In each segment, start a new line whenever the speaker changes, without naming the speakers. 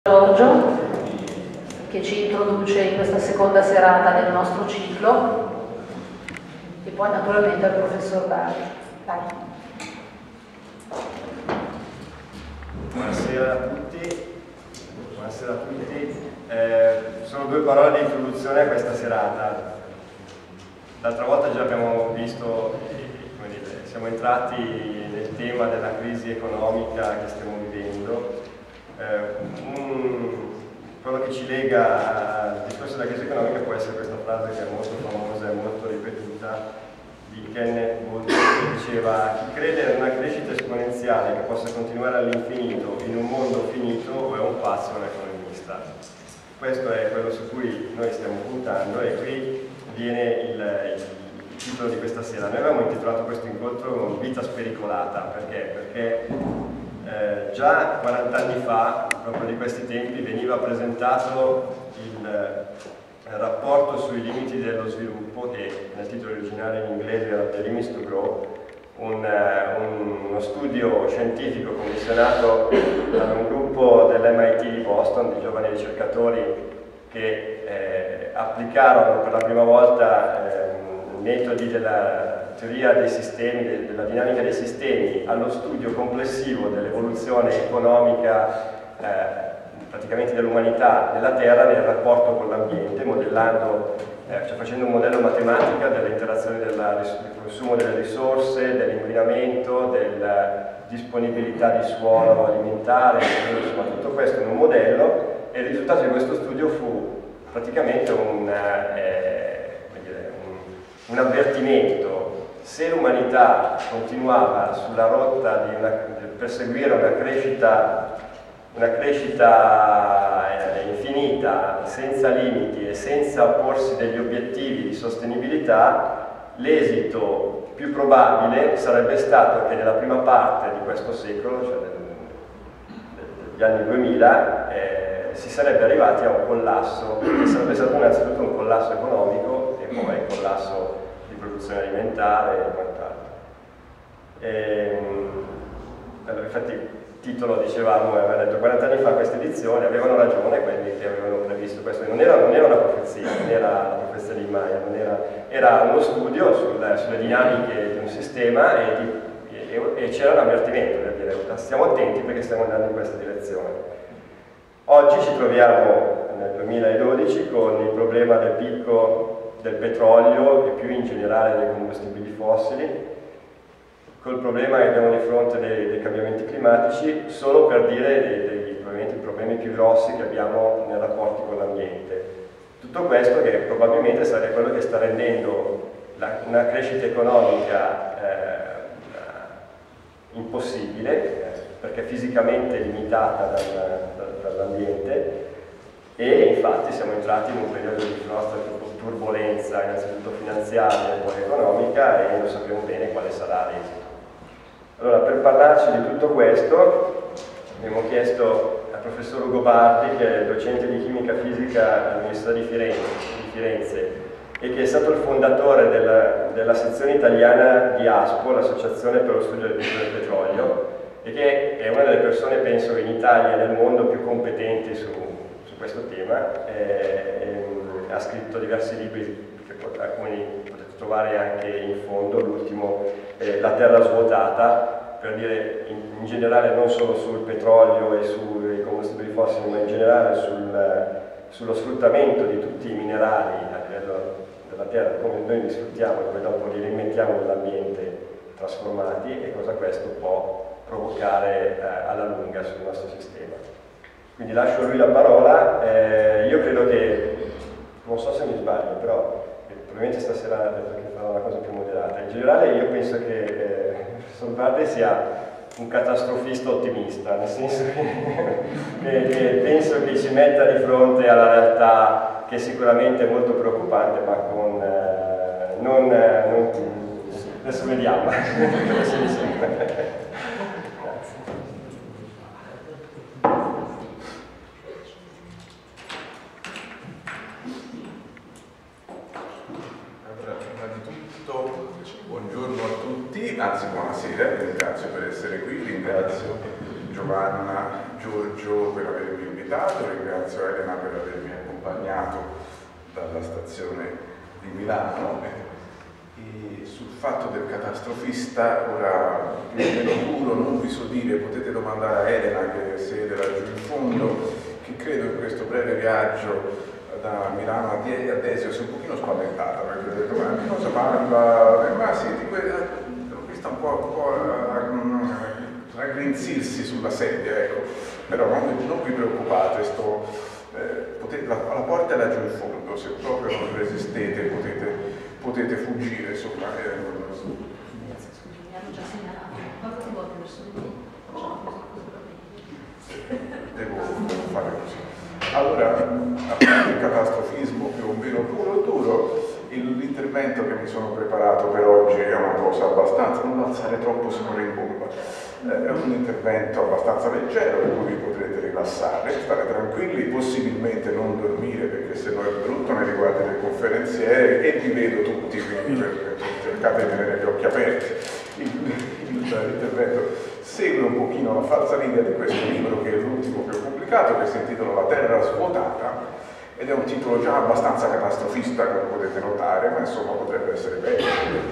Giorgio, che ci introduce in questa seconda serata del nostro ciclo, e poi naturalmente al professor Bardi. Vai.
Buonasera a tutti. Buonasera a tutti. Sono due parole di introduzione a questa serata. L'altra volta già abbiamo visto, come dire, siamo entrati nel tema della crisi economica che stiamo vivendo. Quello che ci lega al discorso della crisi economica può essere questa frase che è molto famosa e molto ripetuta di Kenneth Wood, che diceva: chi crede in una crescita esponenziale che possa continuare all'infinito in un mondo finito o è un pazzo o un economista. Questo è quello su cui noi stiamo puntando, e qui viene il titolo di questa sera. Noi avevamo intitolato questo incontro Vita spericolata. Perché già 40 anni fa, proprio di questi tempi, veniva presentato il rapporto sui limiti dello sviluppo, che nel titolo originale in inglese era The Limits to Grow, uno studio scientifico commissionato da un gruppo dell'MIT di Boston, di giovani ricercatori che applicarono per la prima volta metodi della teoria dei sistemi, della dinamica dei sistemi, allo studio complessivo dell'evoluzione economica praticamente dell'umanità della Terra nel rapporto con l'ambiente, modellando, cioè facendo un modello matematico delle interazioni del consumo delle risorse, dell'inquinamento, della disponibilità di suolo alimentare, insomma tutto questo in un modello, e il risultato di questo studio fu praticamente un avvertimento. Se l'umanità continuava sulla rotta di perseguire una crescita infinita, senza limiti e senza porsi degli obiettivi di sostenibilità, l'esito più probabile sarebbe stato che nella prima parte di questo secolo, cioè degli anni 2000, si sarebbe arrivati a un collasso, che sarebbe stato innanzitutto un collasso economico e poi un collasso di produzione alimentare e quant'altro. Allora, infatti il titolo, dicevamo, aveva detto 40 anni fa questa edizione, avevano ragione quelli che avevano previsto questo, non era una profezia, non era la profezia di Maya, era uno studio sulle dinamiche di un sistema, e c'era un avvertimento per dire: stiamo attenti perché stiamo andando in questa direzione. Oggi ci troviamo nel 2012 con il problema del picco del petrolio e più in generale dei combustibili fossili, col problema che abbiamo di fronte dei cambiamenti climatici, solo per dire probabilmente i problemi più grossi che abbiamo nei rapporti con l'ambiente. Tutto questo che probabilmente sarebbe quello che sta rendendo una crescita economica impossibile, perché fisicamente limitata dall'ambiente, e infatti siamo entrati in un periodo di nostra turbolenza, innanzitutto finanziaria e poi economica, e non sappiamo bene quale sarà l'esito. Allora, per parlarci di tutto questo abbiamo chiesto al professor Ugo Bardi, che è docente di chimica fisica all'Università di Firenze e che è stato il fondatore della sezione italiana di ASPO, l'Associazione per lo Studio del Petrolio, e che è una delle persone, penso, in Italia e nel mondo più competenti su questo tema. Ha scritto diversi libri che alcuni potete trovare anche in fondo, l'ultimo La Terra svuotata, per dire in generale non solo sul petrolio e sui combustibili fossili, ma in generale sullo sfruttamento di tutti i minerali a livello della Terra, come noi li sfruttiamo e poi dopo li rimettiamo nell'ambiente trasformati, e cosa questo può provocare alla lunga sul nostro sistema. Quindi lascio a lui la parola. Io credo che, non so se mi sbaglio, però probabilmente stasera ha detto che farà una cosa più moderata. In generale io penso che il professor Bardi sia un catastrofista ottimista, nel senso che penso che ci metta di fronte alla realtà, che sicuramente è molto preoccupante, ma con adesso vediamo.
Buongiorno a tutti, anzi buonasera, vi ringrazio per essere qui, ringrazio Giovanna, Giorgio per avermi invitato invitato, ringrazio Elena per avermi accompagnato dalla stazione di Milano. E sul fatto del catastrofista, ora meno puro non vi so dire, potete domandare a Elena che siede laggiù in fondo, che credo in questo breve viaggio da Milano a Desio sia un pochino spaventata, perché ho detto ma di cosa parla? Ma sì, l'ho vista un po' raggrinzirsi sulla sedia, ecco. Però non vi preoccupate, la porta è laggiù in fondo, se proprio non resistete potete fuggire, insomma.
Scusi, mi hanno già segnalato. Quante volte verso di me facciamo così?
Devo fare così. Allora, a parte il catastrofismo più o meno puro e duro, l'intervento che mi sono preparato per oggi è una cosa abbastanza, non alzare troppo se non rimbomba, è un intervento abbastanza leggero per cui vi potrete rilassare, stare tranquilli, possibilmente non dormire perché se no è brutto nei riguardi del conferenziere e vi vedo tutti, quindi cercate di tenere gli occhi aperti. L'intervento segue un pochino la falsariga di questo libro che è l'ultimo che ho pubblicato, che si intitola La Terra svuotata, ed è un titolo già abbastanza catastrofista, come potete notare, ma insomma potrebbe essere bello.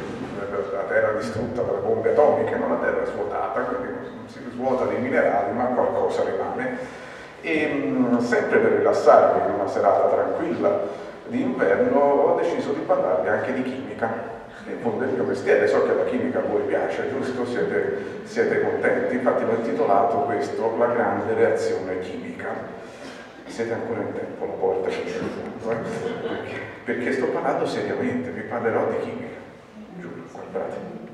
La Terra distrutta dalle bombe atomiche, non la Terra svuotata, quindi non si svuota dei minerali, ma qualcosa rimane. E sempre per rilassarvi in una serata tranquilla di inverno ho deciso di parlarvi anche di chimica. In fondo è il mio mestiere, so che la chimica a voi piace, giusto? Siete contenti, infatti l'ho intitolato questo La grande reazione chimica. Siete ancora in tempo, la porta c'è in fondo, perché sto parlando seriamente, vi parlerò di chimica, giuro, guardate.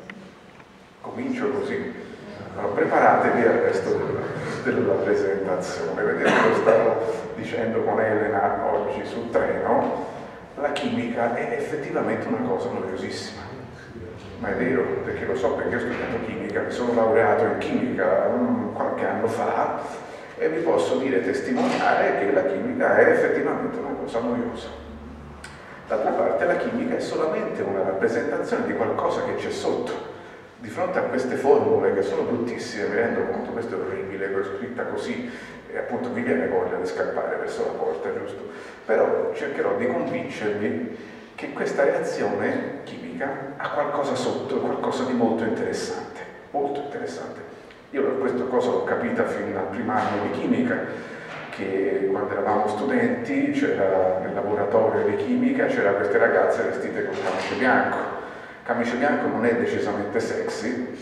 Comincio così. Allora, preparatevi al resto della presentazione. Vedete, lo stavo dicendo con Elena oggi sul treno. La chimica è effettivamente una cosa noiosissima, ma è vero, perché lo so, perché ho studiato chimica, mi sono laureato in chimica qualche anno fa e vi posso testimoniare che la chimica è effettivamente una cosa noiosa. D'altra parte la chimica è solamente una rappresentazione di qualcosa che c'è sotto. Di fronte a queste formule che sono bruttissime, mi rendo conto, questo è orribile, è scritta così, e appunto mi viene voglia di scappare verso la porta, giusto? Però cercherò di convincervi che questa reazione chimica ha qualcosa sotto, qualcosa di molto interessante, molto interessante. Io questa cosa l'ho capita fino al primo anno di chimica, che quando eravamo studenti c'era nel laboratorio di chimica, c'erano queste ragazze vestite con camice bianco. Camice bianco non è decisamente sexy,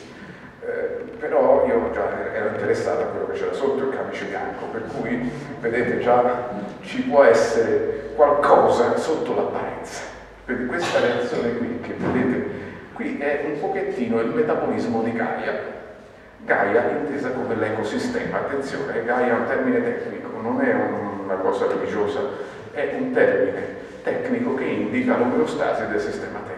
però io già ero interessato a quello che c'era sotto il camice bianco, per cui vedete già ci può essere qualcosa sotto l'apparenza. Quindi questa reazione qui che vedete qui è un pochettino il metabolismo di Gaia. Gaia intesa come l'ecosistema, attenzione, Gaia è un termine tecnico, non è una cosa religiosa, è un termine tecnico che indica l'omeostasi del sistema Terra.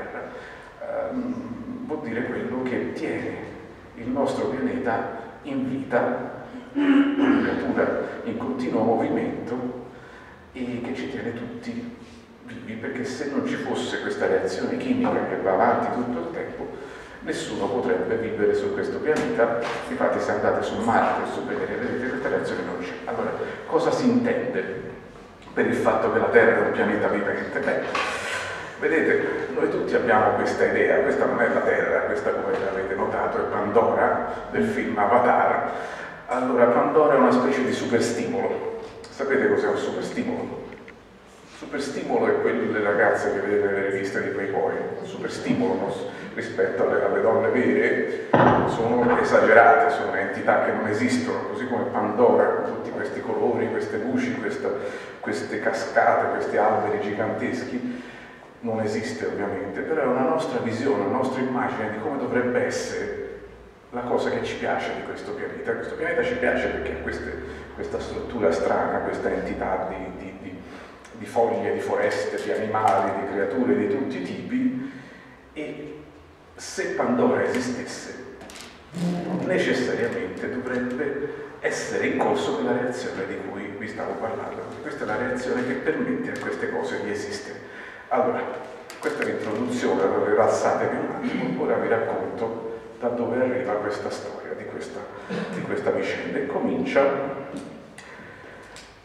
Vuol dire quello che tiene il nostro pianeta in vita, una creatura in continuo movimento e che ci tiene tutti vivi, perché se non ci fosse questa reazione chimica che va avanti tutto il tempo, nessuno potrebbe vivere su questo pianeta. Infatti se andate su Marte e su Venere vedete questa reazione non c'è. Allora, cosa si intende per il fatto che la Terra è un pianeta vivente? Beh, vedete, noi tutti abbiamo questa idea, questa non è la Terra, questa come avete notato è Pandora del film Avatar. Allora, Pandora è una specie di superstimolo. Sapete cos'è un superstimolo? Superstimolo è quello delle ragazze che vedete nelle riviste di Playboy. Superstimolo rispetto alle donne vere sono esagerate, sono entità che non esistono, così come Pandora con tutti questi colori, queste luci, queste cascate, questi alberi giganteschi. Non esiste ovviamente, però è una nostra visione, una nostra immagine di come dovrebbe essere la cosa che ci piace di questo pianeta. Questo pianeta ci piace perché ha questa struttura strana, questa entità di foglie, di foreste, di animali, di creature di tutti i tipi, e se Pandora esistesse necessariamente dovrebbe essere in corso quella reazione di cui vi stavo parlando. Questa è la reazione che permette a queste cose di esistere. Allora, questa è l'introduzione, allora rilassatevi un attimo, ora vi racconto da dove arriva questa storia di questa vicenda, e comincia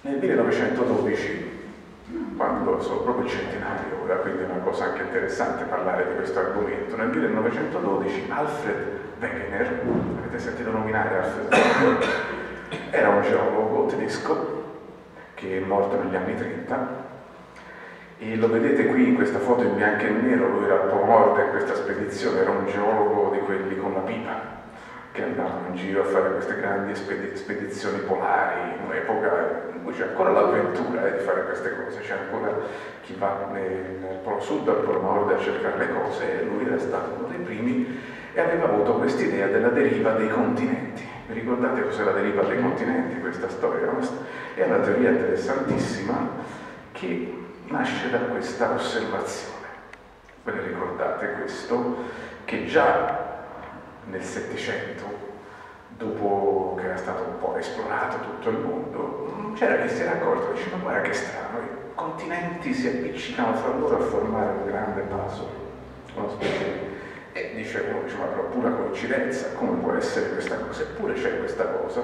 Nel 1912, quando sono proprio il centenario ora, quindi è una cosa anche interessante parlare di questo argomento, nel 1912 Alfred Wegener, avete sentito nominare Alfred Wegener, era un geologo tedesco che è morto negli anni 30 e lo vedete qui in questa foto in bianco e nero. Lui era al Polo Nord in questa spedizione, era un geologo di quelli con la pipa che andavano in giro a fare queste grandi spedizioni polari in un'epoca in cui c'è ancora l'avventura di fare queste cose, c'è ancora chi va nel Polo Sud, al Polo Nord a cercare le cose, e lui era stato uno dei primi e aveva avuto quest'idea della deriva dei continenti. Vi ricordate cos'è la deriva dei continenti, questa storia? È una teoria interessantissima che nasce da questa osservazione. Ve ne ricordate questo? Che già nel Settecento, dopo che era stato un po' esplorato tutto il mondo, c'era chi si era accorto, diceva: ma guarda che strano, i continenti si appiccicano fra loro a formare un grande puzzle, una specie. E dice uno, ma però pura coincidenza, come può essere questa cosa? Eppure c'è questa cosa.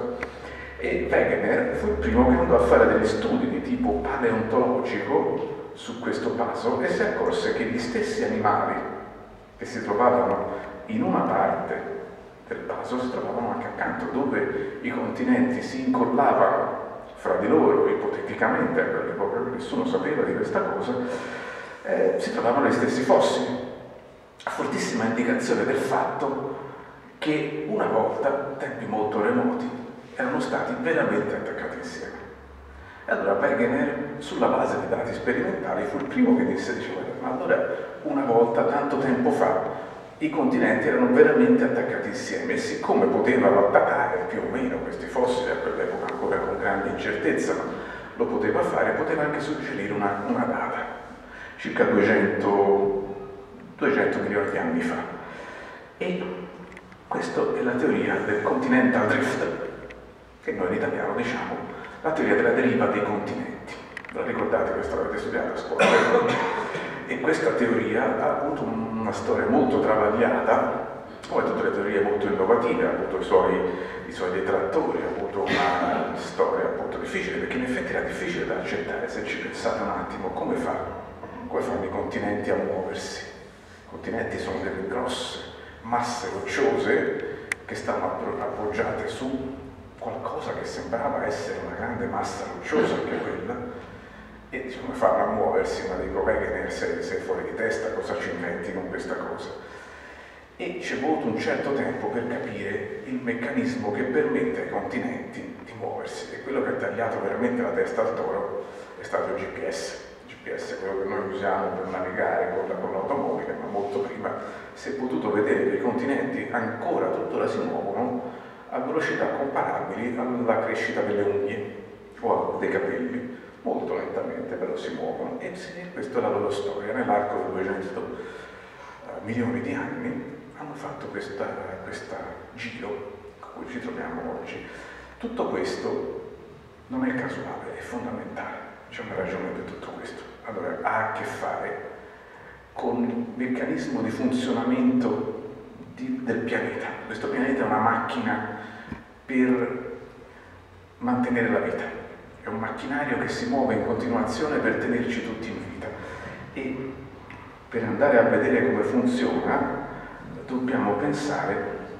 E Wegener fu il primo che andò a fare degli studi di tipo paleontologico su questo puzzle e si accorse che gli stessi animali che si trovavano in una parte del puzzle si trovavano anche accanto, dove i continenti si incollavano fra di loro, ipoteticamente, a quell'epoca nessuno sapeva di questa cosa, si trovavano gli stessi fossili, a fortissima indicazione del fatto che una volta, tempi molto remoti, erano stati veramente attaccati insieme. E allora Wegener, sulla base di dati sperimentali, fu il primo che diceva: ma allora una volta, tanto tempo fa, i continenti erano veramente attaccati insieme, e siccome potevano attaccare più o meno questi fossili, a quell'epoca ancora con grande incertezza, ma lo poteva fare, poteva anche suggerire una data, circa 200 milioni di anni fa. E questa è la teoria del continental drift, che noi in italiano diciamo la teoria della deriva dei continenti. Ve la ricordate? Questo l'avete studiato a scuola? E questa teoria ha avuto una storia molto travagliata, come tutte le teorie molto innovative, ha avuto i suoi detrattori, ha avuto una storia molto difficile, perché in effetti era difficile da accettare. Se ci pensate un attimo, come fanno i continenti a muoversi? I continenti sono delle grosse masse rocciose che stanno appoggiate su qualcosa che sembrava essere una grande massa rocciosa, anche quella, e come fanno a muoversi? Ma dico: Wegener, sei fuori di testa, cosa ci inventi con questa cosa? E ci è voluto un certo tempo per capire il meccanismo che permette ai continenti di muoversi, e quello che ha tagliato veramente la testa al toro è stato il GPS. Il GPS è quello che noi usiamo per navigare con l'automobile, ma molto prima si è potuto vedere che i continenti ancora tuttora si muovono a velocità comparabili alla crescita delle unghie o dei capelli, molto lentamente però si muovono, e questa è la loro storia. Nell'arco di 200 milioni di anni hanno fatto questo giro con cui ci troviamo oggi. Tutto questo non è casuale, è fondamentale, c'è una ragione per tutto questo. Allora, ha a che fare con il meccanismo di funzionamento del pianeta. Questo pianeta è una macchina per mantenere la vita, è un macchinario che si muove in continuazione per tenerci tutti in vita, e per andare a vedere come funziona dobbiamo pensare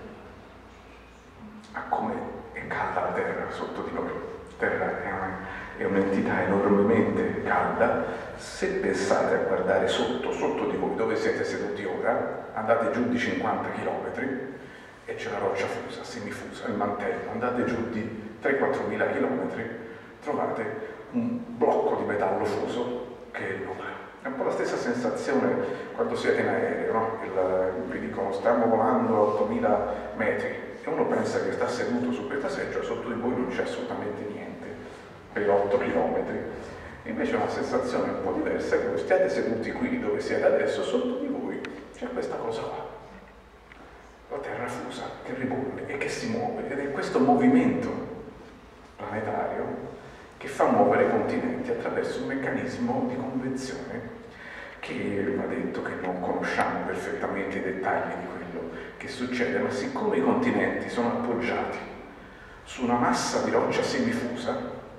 a come è calda la Terra sotto di noi. La Terra è un'entità enormemente calda. Se pensate a guardare sotto di voi, dove siete seduti ora, andate giù di 50 km e c'è la roccia fusa, semifusa, il mantello, andate giù di 3-4 mila chilometri, trovate un blocco di metallo fuso che è il nucleo. È un po' la stessa sensazione quando siete in aereo, no? Vi dicono: stiamo volando a 8000 metri, e uno pensa che sta seduto su questa seggiola, sotto di voi non c'è assolutamente niente, per 8 km. Invece è una sensazione un po' diversa, che voi stiate seduti qui dove siete adesso, sotto di voi c'è questa cosa qua, la Terra fusa, che ribolle e che si muove, ed è questo movimento planetario che fa muovere i continenti attraverso un meccanismo di convezione che va detto che non conosciamo perfettamente i dettagli di quello che succede, ma siccome i continenti sono appoggiati su una massa di roccia semifusa,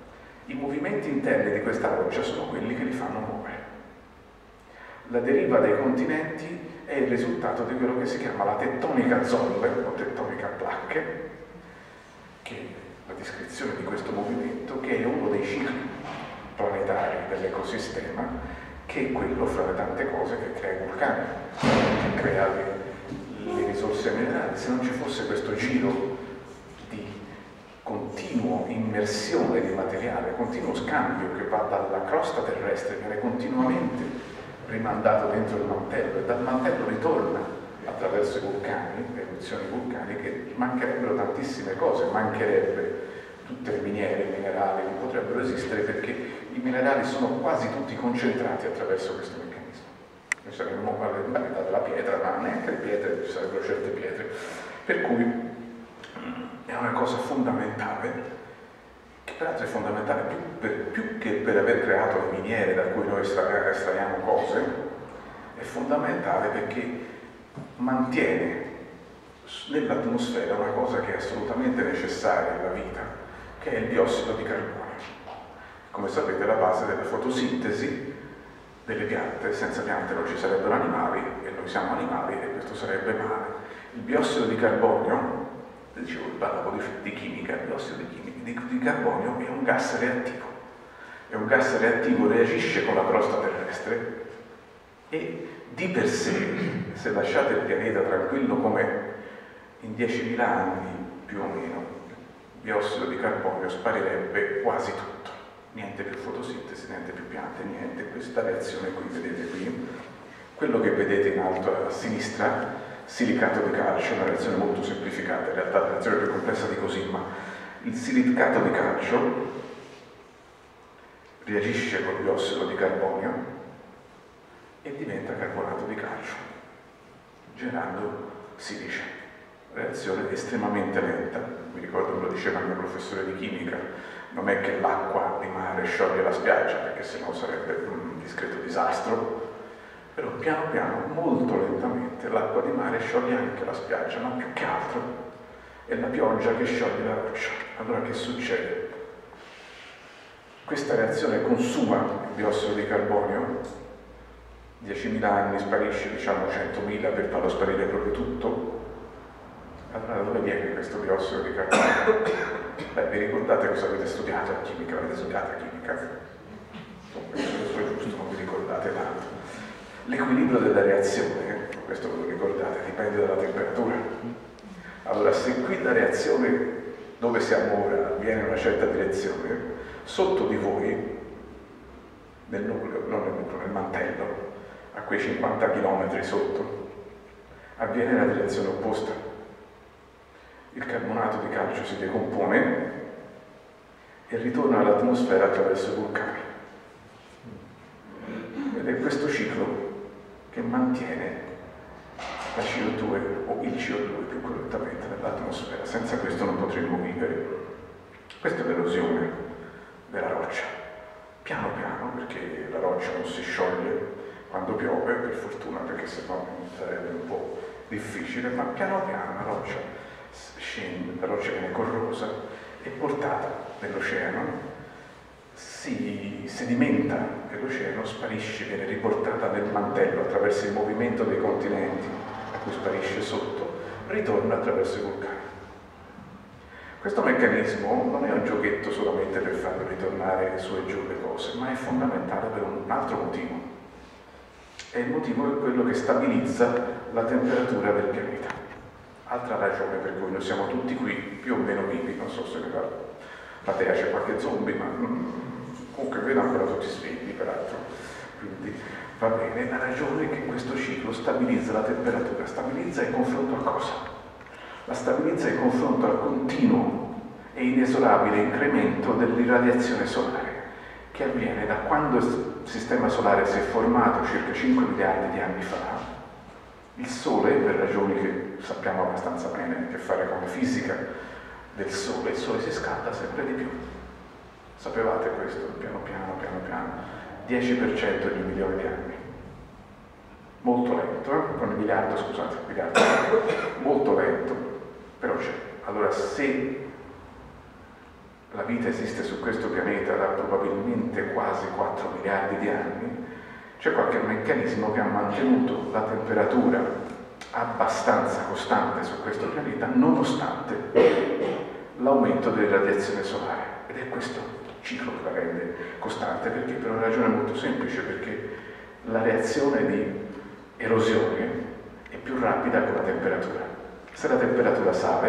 I movimenti interni di questa roccia sono quelli che li fanno muovere. La deriva dei continenti è il risultato di quello che si chiama la tettonica zolle o tettonica a placche, che è la descrizione di questo movimento, che è uno dei cicli planetari dell'ecosistema, che è quello fra le tante cose che crea i vulcani, che crea le risorse minerali. Se non ci fosse questo giro di continua immersione di materiale, continuo scambio che va dalla crosta terrestre, viene continuamente rimandato dentro il mantello e dal mantello ritorna attraverso i vulcani, le eruzioni vulcaniche, mancherebbero tantissime cose, mancherebbe tutte le miniere, i minerali non potrebbero esistere perché i minerali sono quasi tutti concentrati attraverso questo meccanismo. Noi saremmo alla metà della pietra, ma neanche le pietre, ci sarebbero certe pietre. Per cui è una cosa fondamentale, che peraltro è fondamentale più che per aver creato le miniere da cui noi estraiamo cose, è fondamentale perché mantiene nell'atmosfera una cosa che è assolutamente necessaria alla vita, che è il diossido di carbonio. Come sapete, è la base della fotosintesi delle piante. Senza piante non ci sarebbero animali e noi siamo animali e questo sarebbe male. Il diossido di carbonio, dicevo, parlavo di chimica, il diossido di carbonio è un gas reattivo. È un gas reattivo, reagisce con la crosta terrestre e di per sé, se lasciate il pianeta tranquillo com'è, in 10.000 anni più o meno, il diossido di carbonio sparirebbe quasi tutto. Niente più fotosintesi, niente più piante, niente. Questa reazione qui, vedete qui, quello che vedete in alto a sinistra, silicato di calcio, una reazione molto semplificata, in realtà la reazione più complessa di così, ma il silicato di calcio reagisce con il diossido di carbonio e diventa carbonato di calcio, generando silice. Reazione estremamente lenta. Mi ricordo me lo diceva il mio professore di chimica, non è che l'acqua di mare scioglie la spiaggia, perché sennò sarebbe un discreto disastro, però piano piano, molto lentamente, l'acqua di mare scioglie anche la spiaggia, ma più che altro è la pioggia che scioglie la roccia. Allora che succede? Questa reazione consuma il diossido di carbonio, 10.000 anni sparisce, diciamo 100.000 per farlo sparire proprio tutto. Allora da dove viene questo diossido di carbonio? Beh, vi ricordate cosa avete studiato a chimica? Avete studiato a chimica? Questo è giusto, non vi ricordate tanto. L'equilibrio della reazione, questo ve lo ricordate, dipende dalla temperatura. Allora, se qui la reazione dove siamo ora avviene in una certa direzione, sotto di voi, nel nucleo, non nel nucleo, nel mantello, a quei 50 km sotto, avviene nella direzione opposta. Il carbonato di calcio si decompone e ritorna all'atmosfera attraverso i vulcani. Ed è questo ciclo che mantiene la CO2 o il CO2 più correttamente nell'atmosfera. Senza questo non potremmo vivere. Questa è l'erosione della roccia. Piano piano, perché la roccia non si scioglie quando piove, per fortuna, perché sennò sarebbe un po' difficile, ma piano piano la roccia scende, la roccia viene corrosa e portata nell'oceano, si sedimenta nell'oceano, sparisce, viene riportata nel mantello attraverso il movimento dei continenti, a cui sparisce sotto, ritorna attraverso i vulcani. Questo meccanismo non è un giochetto solamente per farlo ritornare su e giù le cose, ma è fondamentale per un altro motivo. E il motivo è quello che stabilizza la temperatura del pianeta. Altra ragione per cui noi siamo tutti qui più o meno vivi, non so se nella platea c'è qualche zombie, ma comunque vedo ancora tutti svegli peraltro, quindi va bene. La ragione è che questo ciclo stabilizza la temperatura, stabilizza in confronto a cosa? La stabilizza in confronto al continuo e inesorabile incremento dell'irradiazione solare, che avviene da quando il sistema solare si è formato circa 5 miliardi di anni fa. Il Sole, per ragioni che sappiamo abbastanza bene, a che fare con la fisica del Sole, il Sole si scalda sempre di più. Sapevate questo? Piano piano, 10% ogni milione di anni. Molto lento, ogni miliardo, scusate, miliardo. Molto lento, però c'è. Allora, se la vita esiste su questo pianeta da probabilmente quasi 4 miliardi di anni, c'è qualche meccanismo che ha mantenuto la temperatura abbastanza costante su questo pianeta nonostante l'aumento delle radiazioni solari. Ed è questo ciclo che la rende costante, perché per una ragione molto semplice, perché la reazione di erosione è più rapida con la temperatura. Se la temperatura sale,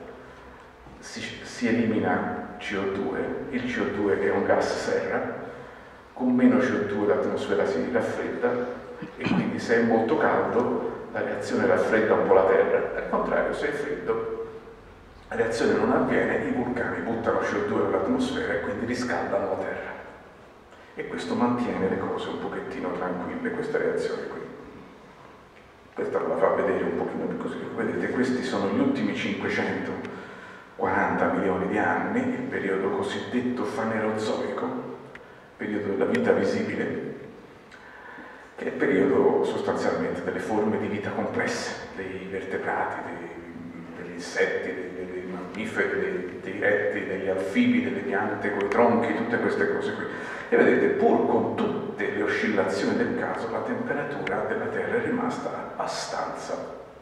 si elimina CO2, il CO2 è un gas serra, con meno CO2 l'atmosfera si raffredda e quindi se è molto caldo la reazione raffredda un po' la Terra. Al contrario, se è freddo la reazione non avviene, i vulcani buttano CO2 nell'atmosfera e quindi riscaldano la Terra. E questo mantiene le cose un pochettino tranquille, questa reazione qui. Questa la fa vedere un pochino più così. Vedete, questi sono gli ultimi 540 milioni di anni, il periodo cosiddetto fanerozoico, periodo della vita visibile, che è il periodo sostanzialmente delle forme di vita complesse, dei vertebrati, degli insetti, dei mammiferi, dei rettili, degli anfibi, delle piante con i tronchi, tutte queste cose qui. E vedete, pur con tutte le oscillazioni del caso, la temperatura della Terra è rimasta abbastanza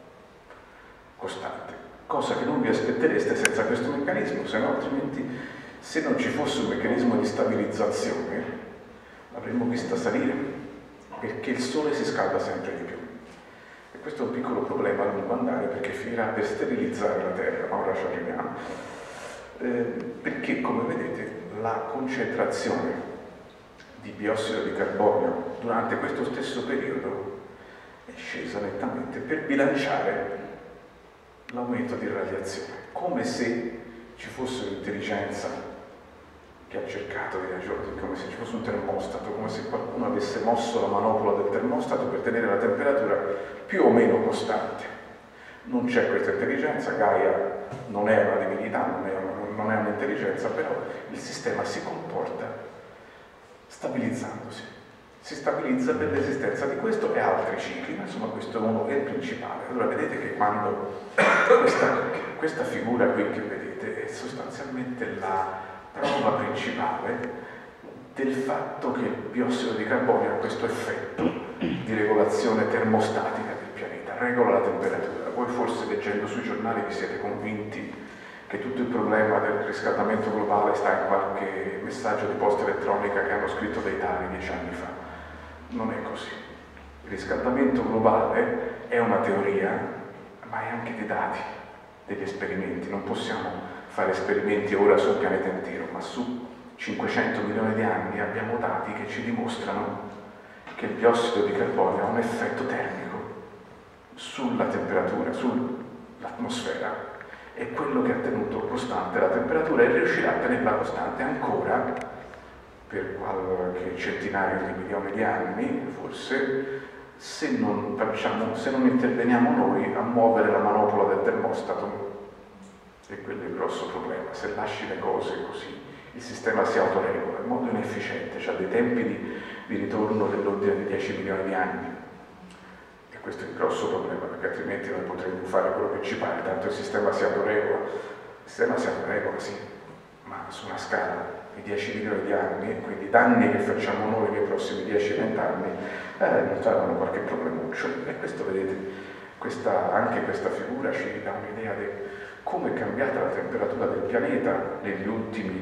costante, cosa che non vi aspettereste senza questo meccanismo, se no altrimenti, se non ci fosse un meccanismo di stabilizzazione, l'avremmo vista salire, perché il Sole si scalda sempre di più. E questo è un piccolo problema a lungo andare, perché finirà per sterilizzare la Terra, ma ora ci arriviamo, perché come vedete la concentrazione di biossido di carbonio durante questo stesso periodo è scesa nettamente per bilanciare l'aumento di radiazione, come se ci fosse un'intelligenza che ha cercato di ragionare, come se ci fosse un termostato, come se qualcuno avesse mosso la manopola del termostato per tenere la temperatura più o meno costante. Non c'è questa intelligenza, Gaia non è una divinità, non è un'intelligenza, però il sistema si comporta stabilizzandosi. Si stabilizza per l'esistenza di questo e altri cicli, ma insomma questo è uno è il principale. Allora vedete che quando questa figura qui che vedete è sostanzialmente la prova principale del fatto che il biossido di carbonio ha questo effetto di regolazione termostatica del pianeta, regola la temperatura. Voi forse leggendo sui giornali vi siete convinti che tutto il problema del riscaldamento globale sta in qualche messaggio di posta elettronica che hanno scritto dei tali 10 anni fa. Non è così. Il riscaldamento globale è una teoria, ma è anche dei dati, degli esperimenti. Non possiamo fare esperimenti ora sul pianeta intero, ma su 500 milioni di anni abbiamo dati che ci dimostrano che il biossido di carbonio ha un effetto termico sulla temperatura, sull'atmosfera. È quello che ha tenuto costante la temperatura e riuscirà a tenerla costante ancora per qualche centinaio di milioni di anni, forse, se non interveniamo noi a muovere la manopola del termostato. E quello è il grosso problema. Se lasci le cose così, il sistema si autoregola in modo inefficiente, ha dei tempi di ritorno dell'ordine di 10 milioni di anni. E questo è il grosso problema, perché altrimenti noi potremmo fare quello che ci pare, tanto il sistema si autoregola. Il sistema si autoregola, sì, ma su una scala di 10 milioni di anni, quindi i danni che facciamo noi nei prossimi 10-20 anni non saranno qualche problemuccio. E questo, vedete, anche questa figura ci dà un'idea di come è cambiata la temperatura del pianeta negli ultimi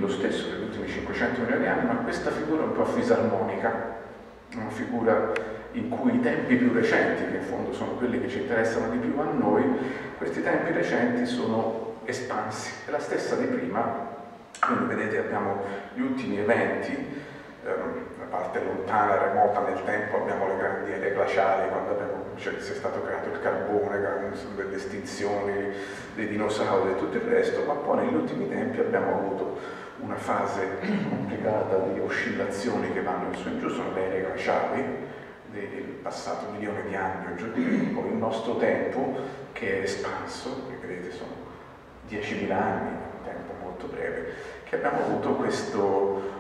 500 milioni di anni, ma questa figura è un po' fisarmonica, una figura in cui i tempi più recenti, che in fondo sono quelli che ci interessano di più a noi, questi tempi recenti sono espansi. È la stessa di prima, quindi vedete abbiamo gli ultimi eventi, la parte lontana, remota nel tempo, abbiamo le grandi ere glaciali, quando si è stato creato il carbone, delle estinzioni dei dinosauri e tutto il resto, ma poi negli ultimi tempi abbiamo avuto una fase complicata di oscillazioni che vanno in su e in giù, sono le ere glaciali del passato milione di anni o giù di lì, poi il nostro tempo che è espanso, che vedete sono 10.000 anni, un tempo molto breve, che abbiamo avuto questo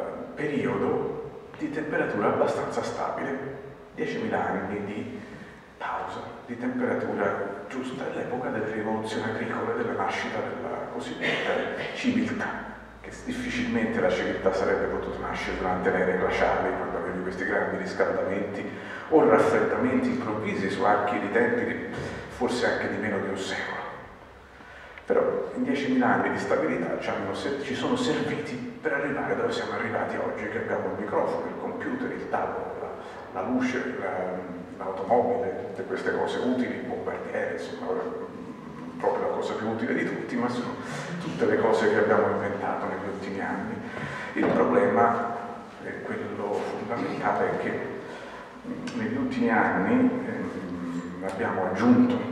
periodo di temperatura abbastanza stabile, 10.000 anni di pausa, di temperatura giusta, è l'epoca delle rivoluzioni agricole, della nascita della cosiddetta civiltà, che difficilmente la civiltà sarebbe potuta nascere durante le ere glaciali, quando avevi questi grandi riscaldamenti o raffreddamenti improvvisi su archi di tempi di forse anche di meno di un secolo. Però in 10.000 anni di stabilità ci sono serviti per arrivare dove siamo arrivati oggi, che abbiamo il microfono, il computer, il tavolo, la luce, l'automobile, tutte queste cose utili, il bombardiere, insomma, proprio la cosa più utile di tutti, ma sono tutte le cose che abbiamo inventato negli ultimi anni. Il problema, quello fondamentale, è che negli ultimi anni abbiamo aggiunto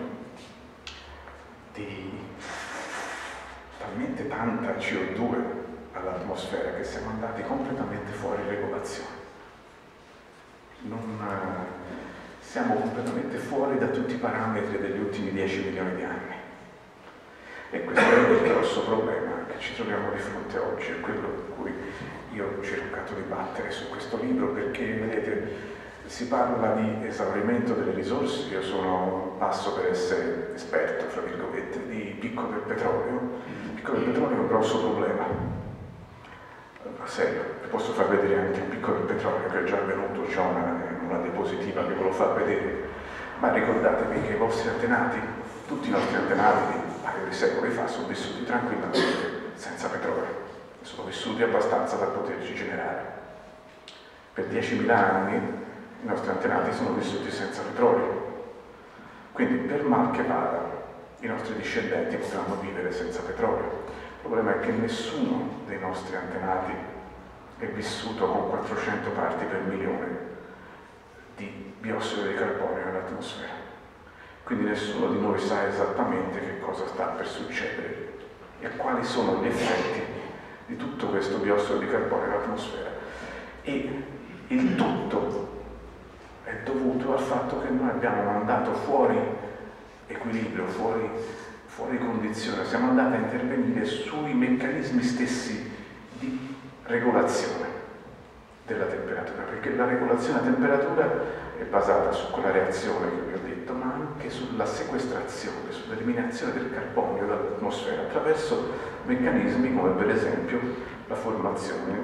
talmente tanta CO2 all'atmosfera che siamo andati completamente fuori regolazione. Siamo completamente fuori da tutti i parametri degli ultimi 10 milioni di anni. E questo è il grosso problema che ci troviamo di fronte oggi, è quello per cui io ho cercato di battere su questo libro, perché vedete, si parla di esaurimento delle risorse. Io passo per essere esperto, fra virgolette, di picco del petrolio. Il picco del petrolio è un grosso problema, serio. Vi posso far vedere anche il picco del petrolio, che è già avvenuto, c'è una diapositiva che ve lo fa vedere, ma ricordatevi che i vostri antenati, tutti i nostri antenati di un paio di secoli fa, sono vissuti tranquillamente senza petrolio, sono vissuti abbastanza da poterci generare. Per 10.000 anni i nostri antenati sono vissuti senza petrolio, quindi per mal che vada i nostri discendenti potranno vivere senza petrolio. Il problema è che nessuno dei nostri antenati è vissuto con 400 parti per milione di biossido di carbonio nell'atmosfera, quindi nessuno di noi sa esattamente che cosa sta per succedere e quali sono gli effetti di tutto questo biossido di carbonio nell'atmosfera. E il tutto è dovuto al fatto che noi abbiamo mandato fuori equilibrio, fuori condizione, siamo andati a intervenire sui meccanismi stessi di regolazione della temperatura, perché la regolazione della temperatura è basata su quella reazione che vi ho detto, ma anche sulla sequestrazione, sull'eliminazione del carbonio dall'atmosfera attraverso meccanismi come per esempio la formazione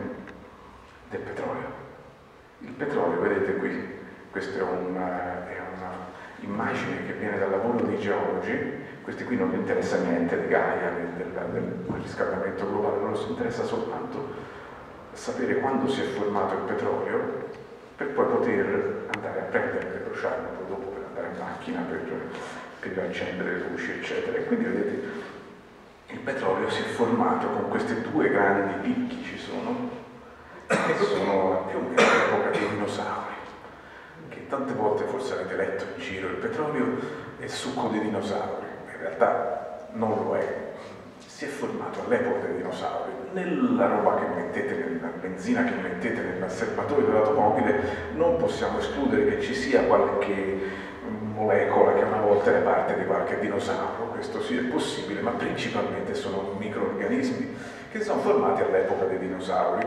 del petrolio. Il petrolio, vedete qui, questa è una immagine che viene dal lavoro dei geologi. Questi qui non gli interessa niente di Gaia, del riscaldamento globale, loro si interessa soltanto sapere quando si è formato il petrolio, per poi poter andare a prenderlo e bruciarlo poi dopo per andare in macchina, per accendere le luci, eccetera. E quindi vedete, il petrolio si è formato con questi due grandi picchi, ci sono, che sono più all'epoca dei dinosauri, che tante volte forse avete letto in giro, il petrolio è il succo dei dinosauri. In realtà non lo è, si è formato all'epoca dei dinosauri. Nella roba che mettete, nella benzina che mettete nel serbatoio dell'automobile, non possiamo escludere che ci sia qualche molecola che una volta era parte di qualche dinosauro. Questo sì è possibile, ma principalmente sono microrganismi che sono formati all'epoca dei dinosauri.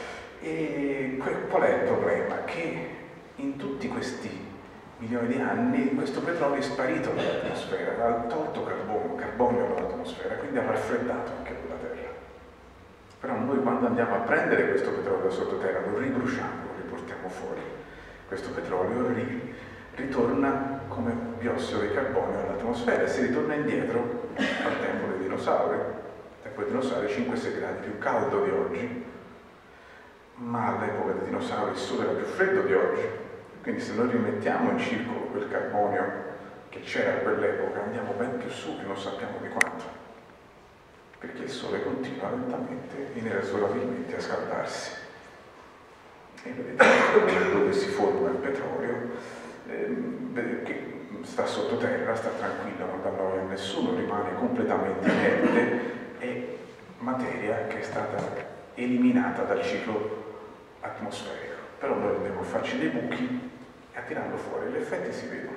E qual è il problema? Che in tutti questi milioni di anni questo petrolio è sparito dall'atmosfera, ha tolto carbonio dall'atmosfera, quindi ha raffreddato anche la Terra. Però noi quando andiamo a prendere questo petrolio sottoterra lo ribruciamo, lo riportiamo fuori. Questo petrolio ritorna come biossido di carbonio all'atmosfera e si ritorna indietro al tempo dei dinosauri. Il tempo dei dinosauri è 5-6 gradi più caldo di oggi, ma all'epoca dei dinosauri il sole era più freddo di oggi. Quindi se noi rimettiamo in circolo quel carbonio che c'era a quell'epoca, andiamo ben più su che non sappiamo di quanto, perché il sole continua lentamente, inesorabilmente a scaldarsi. E vedete dove si forma il petrolio, che sta sottoterra, sta tranquillo, non dà noia a nessuno, rimane completamente inerte, è materia che è stata eliminata dal ciclo atmosferico. Però noi dobbiamo farci dei buchi e a tirarlo fuori. Gli effetti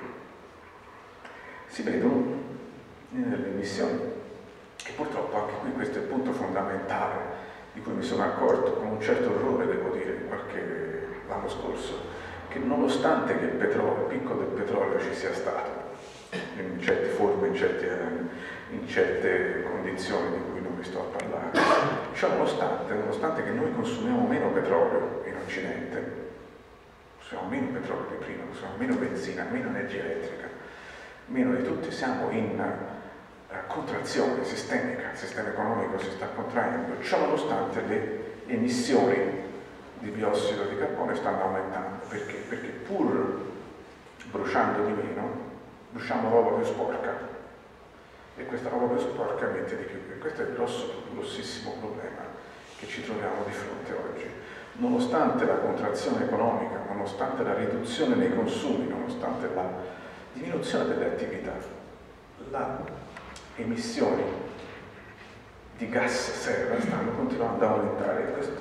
si vedono nelle emissioni. E purtroppo anche qui questo è il punto fondamentale di cui mi sono accorto con un certo orrore, devo dire, l'anno scorso, che nonostante che il picco del petrolio ci sia stato, in certe forme, in certe condizioni di cui non vi sto a parlare, ciò nonostante che noi consumiamo meno petrolio in Occidente, consumiamo meno petrolio di prima, consumiamo meno benzina, meno energia elettrica, meno di tutti, siamo in contrazione sistemica, il sistema economico si sta contraendo, ciò nonostante le emissioni di biossido di carbonio stanno aumentando. Perché? Perché pur bruciando di meno, bruciamo roba più sporca, e questa roba più sporca emette di più. E questo è il grossissimo problema che ci troviamo di fronte oggi. Nonostante la contrazione economica, nonostante la riduzione dei consumi, nonostante la diminuzione delle attività, le emissioni di gas serra stanno continuando ad aumentare,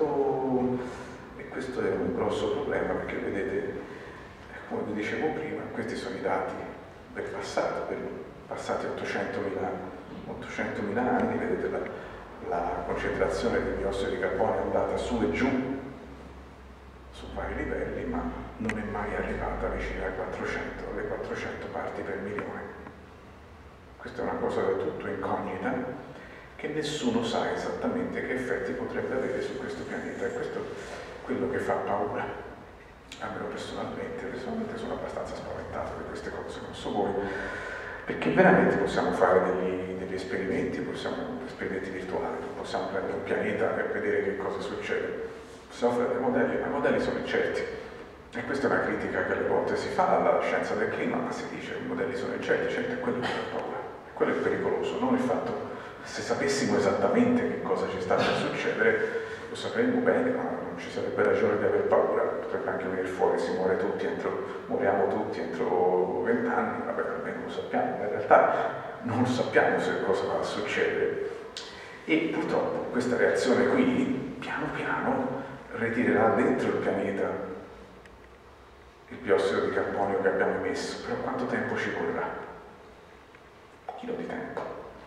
e questo è un grosso problema, perché vedete, come vi dicevo prima, questi sono i dati del passato, passati 800.000 anni, vedete la concentrazione di biossido di carbonio è andata su e giù su vari livelli, ma non è mai arrivata vicino alle 400 parti per milione. Questa è una cosa del tutto incognita, che nessuno sa esattamente che effetti potrebbe avere su questo pianeta, e questo è quello che fa paura. A me personalmente sono abbastanza spaventato di queste cose, non so voi, perché veramente possiamo fare degli esperimenti, esperimenti virtuali, possiamo prendere un pianeta e vedere che cosa succede, possiamo fare dei modelli, ma i modelli sono incerti, e questa è una critica che alle volte si fa alla scienza del clima, ma si dice che i modelli sono incerti, certo è quello che fa paura, quello è pericoloso, non il fatto, se sapessimo esattamente che cosa ci sta per succedere, lo sapremmo bene, ma non ci sarebbe ragione di aver paura, potrebbe anche venire fuori, moriamo tutti entro 20 anni, vabbè, almeno lo sappiamo, ma in realtà non lo sappiamo se cosa va a succedere. E purtroppo questa reazione qui, piano piano, ritirerà dentro il pianeta il biossido di carbonio che abbiamo emesso, però quanto tempo ci vorrà? Un pochino di tempo.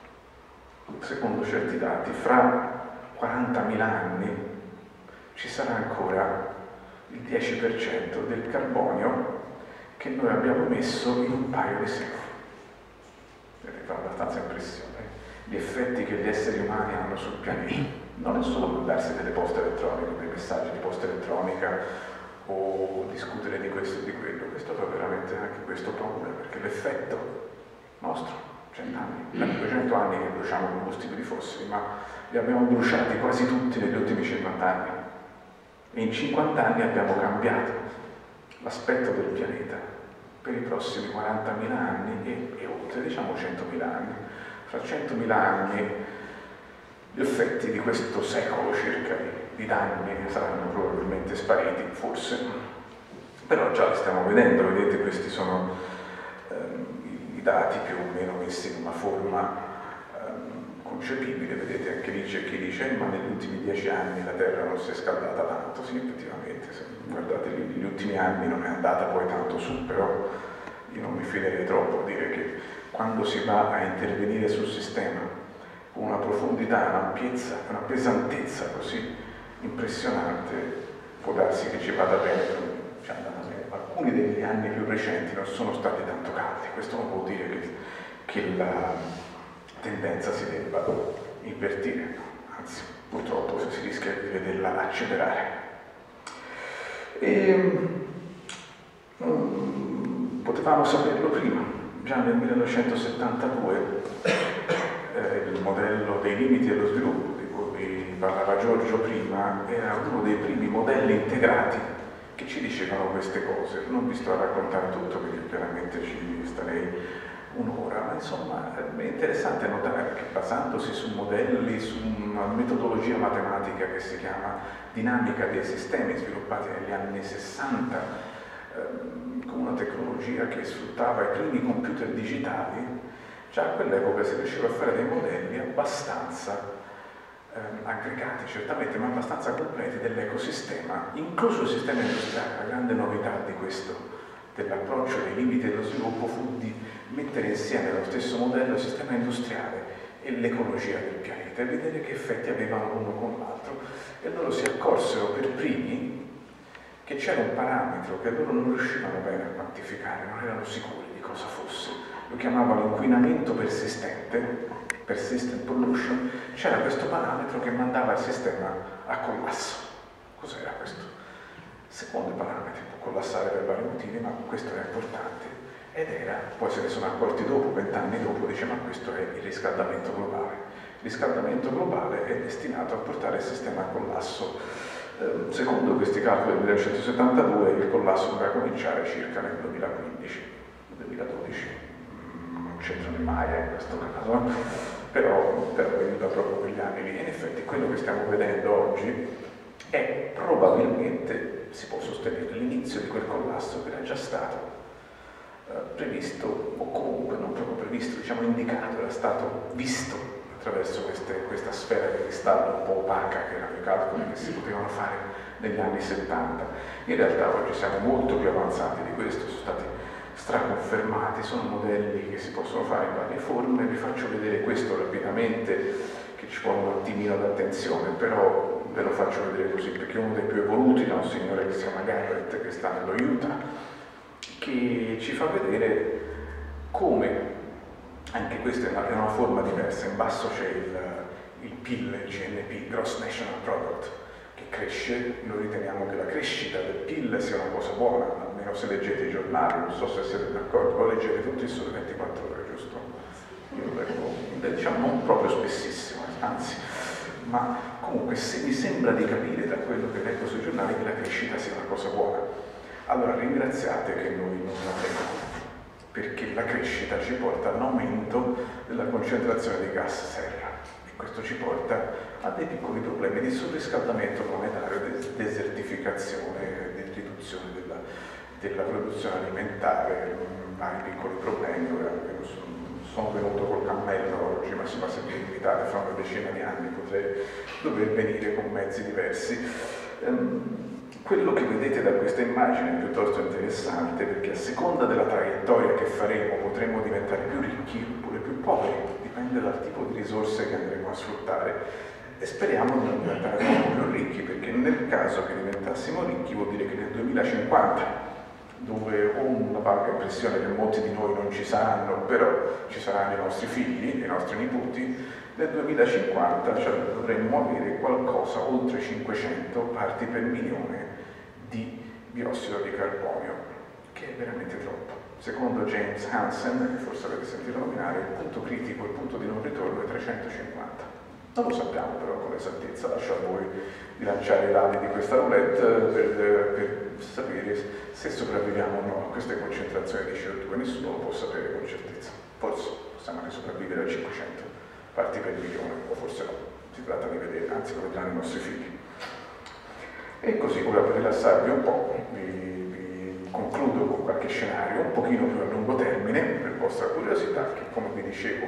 Secondo certi dati, fra 40.000 anni ci sarà ancora il 10% del carbonio che noi abbiamo emesso in un paio di secoli. Fa abbastanza impressione. Gli effetti che gli esseri umani hanno sul pianeta non è solo mandarsi delle poste elettroniche, dei messaggi di posta elettronica o discutere di questo e di quello. Questo fa veramente anche questo paura, perché l'effetto nostro, 100 anni, 200 anni che bruciamo combustibili fossili, ma li abbiamo bruciati quasi tutti negli ultimi 50 anni. E in 50 anni abbiamo cambiato l'aspetto del pianeta per i prossimi 40.000 anni e oltre, diciamo 100.000 anni. Fra 100.000 anni gli effetti di questo secolo circa di danni saranno probabilmente spariti, forse, però già li stiamo vedendo, vedete, questi sono i dati più o meno messi in una forma concepibile, vedete, anche lì c'è chi dice ma negli ultimi 10 anni la Terra non si è scaldata tanto, sì, effettivamente, se guardate negli ultimi anni non è andata poi tanto su, però io non mi fiderei troppo a dire che quando si va a intervenire sul sistema con una profondità, un'ampiezza, una pesantezza così impressionante, può darsi che ci vada bene, ci è andata bene. Alcuni degli anni più recenti non sono stati tanto caldi, questo non vuol dire che la tendenza si debba invertire, anzi purtroppo si rischia di vederla accelerare. Potevamo saperlo prima, già nel 1972 il modello dei limiti dello sviluppo di cui parlava Giorgio prima era uno dei primi modelli integrati che ci dicevano queste cose. Non vi sto a raccontare tutto perché chiaramente ci starei un'ora, ma insomma è interessante notare che basandosi su modelli, su una metodologia matematica che si chiama dinamica dei sistemi, sviluppati negli anni 60 con una tecnologia che sfruttava i primi computer digitali, già a quell'epoca si riusciva a fare dei modelli abbastanza aggregati certamente, ma abbastanza completi dell'ecosistema, incluso il sistema industriale. La grande novità di questo, dell'approccio dei limiti dello sviluppo, fu di mettere insieme nello stesso modello il sistema industriale e l'ecologia del pianeta e vedere che effetti avevano l'uno con l'altro, e loro si accorsero per primi che c'era un parametro che loro non riuscivano bene a quantificare, non erano sicuri di cosa fosse, lo chiamavano inquinamento persistente, persistent pollution, c'era questo parametro che mandava il sistema a collasso. Cos'era questo? Secondo i parametri, può collassare per vari motivi, ma questo era importante, ed era, poi se ne sono accorti dopo, 20 anni dopo, dice ma questo è il riscaldamento globale. Il riscaldamento globale è destinato a portare il sistema a collasso. Secondo questi calcoli del 1972 il collasso doveva cominciare circa nel 2015, 2012, non c'entrano mai in questo caso, però è venuta proprio quegli anni lì. E in effetti quello che stiamo vedendo oggi è probabilmente, si può sostenere, l'inizio di quel collasso che era già stato previsto, o comunque non proprio previsto, diciamo indicato, era stato visto attraverso questa sfera di cristallo un po' opaca che erano i calcoli che si potevano fare negli anni 70. In realtà oggi siamo molto più avanzati di questo, sono stati straconfermati, sono modelli che si possono fare in varie forme. Vi faccio vedere questo rapidamente, che ci vuole un attimino d'attenzione, però ve lo faccio vedere così perché uno dei più evoluti da un signore che si chiama Garrett, che sta nello Utah, che ci fa vedere come anche questa è una forma diversa. In basso c'è il PIL, il GNP, Gross National Product, che cresce. Noi riteniamo che la crescita del PIL sia una cosa buona, almeno se leggete i giornali, non so se siete d'accordo, voi leggete tutti il Sole 24 Ore, giusto? Io leggo, diciamo non proprio spessissimo, anzi, ma comunque se mi sembra di capire da quello che leggo sui giornali che la crescita sia una cosa buona, allora ringraziate che noi non la abbiamo, perché la crescita ci porta all'aumento della concentrazione di gas serra e questo ci porta a dei piccoli problemi di surriscaldamento planetario, di desertificazione, di riduzione della produzione alimentare, vari piccoli problemi. Ora sono venuto col cammello oggi, ma se mi invitate fra una decina di anni potrei dover venire con mezzi diversi. Quello che vedete da questa immagine è piuttosto interessante, perché a seconda della traiettoria che faremo potremo diventare più ricchi oppure più poveri, dipende dal tipo di risorse che andremo a sfruttare, e speriamo di non diventare troppo più ricchi, perché nel caso che diventassimo ricchi vuol dire che nel 2050, dove ho una vaga impressione che molti di noi non ci saranno, però ci saranno i nostri figli, i nostri nipoti, nel 2050 cioè, dovremmo avere qualcosa oltre 500 parti per milione di biossido di carbonio, che è veramente troppo. Secondo James Hansen, che forse avete sentito nominare, il punto critico, il punto di non ritorno è 350. Non lo sappiamo però con esattezza, lascio a voi di lanciare i dadi di questa roulette per sapere se sopravviviamo o no a queste concentrazioni di CO2. Nessuno lo può sapere con certezza. Forse possiamo anche sopravvivere a 500 parti per milione, o forse no. Si tratta di vedere, anzi lo vedranno i nostri figli. E così, ora per rilassarvi un po', vi concludo con qualche scenario un pochino più a lungo termine, per vostra curiosità, che come vi dicevo,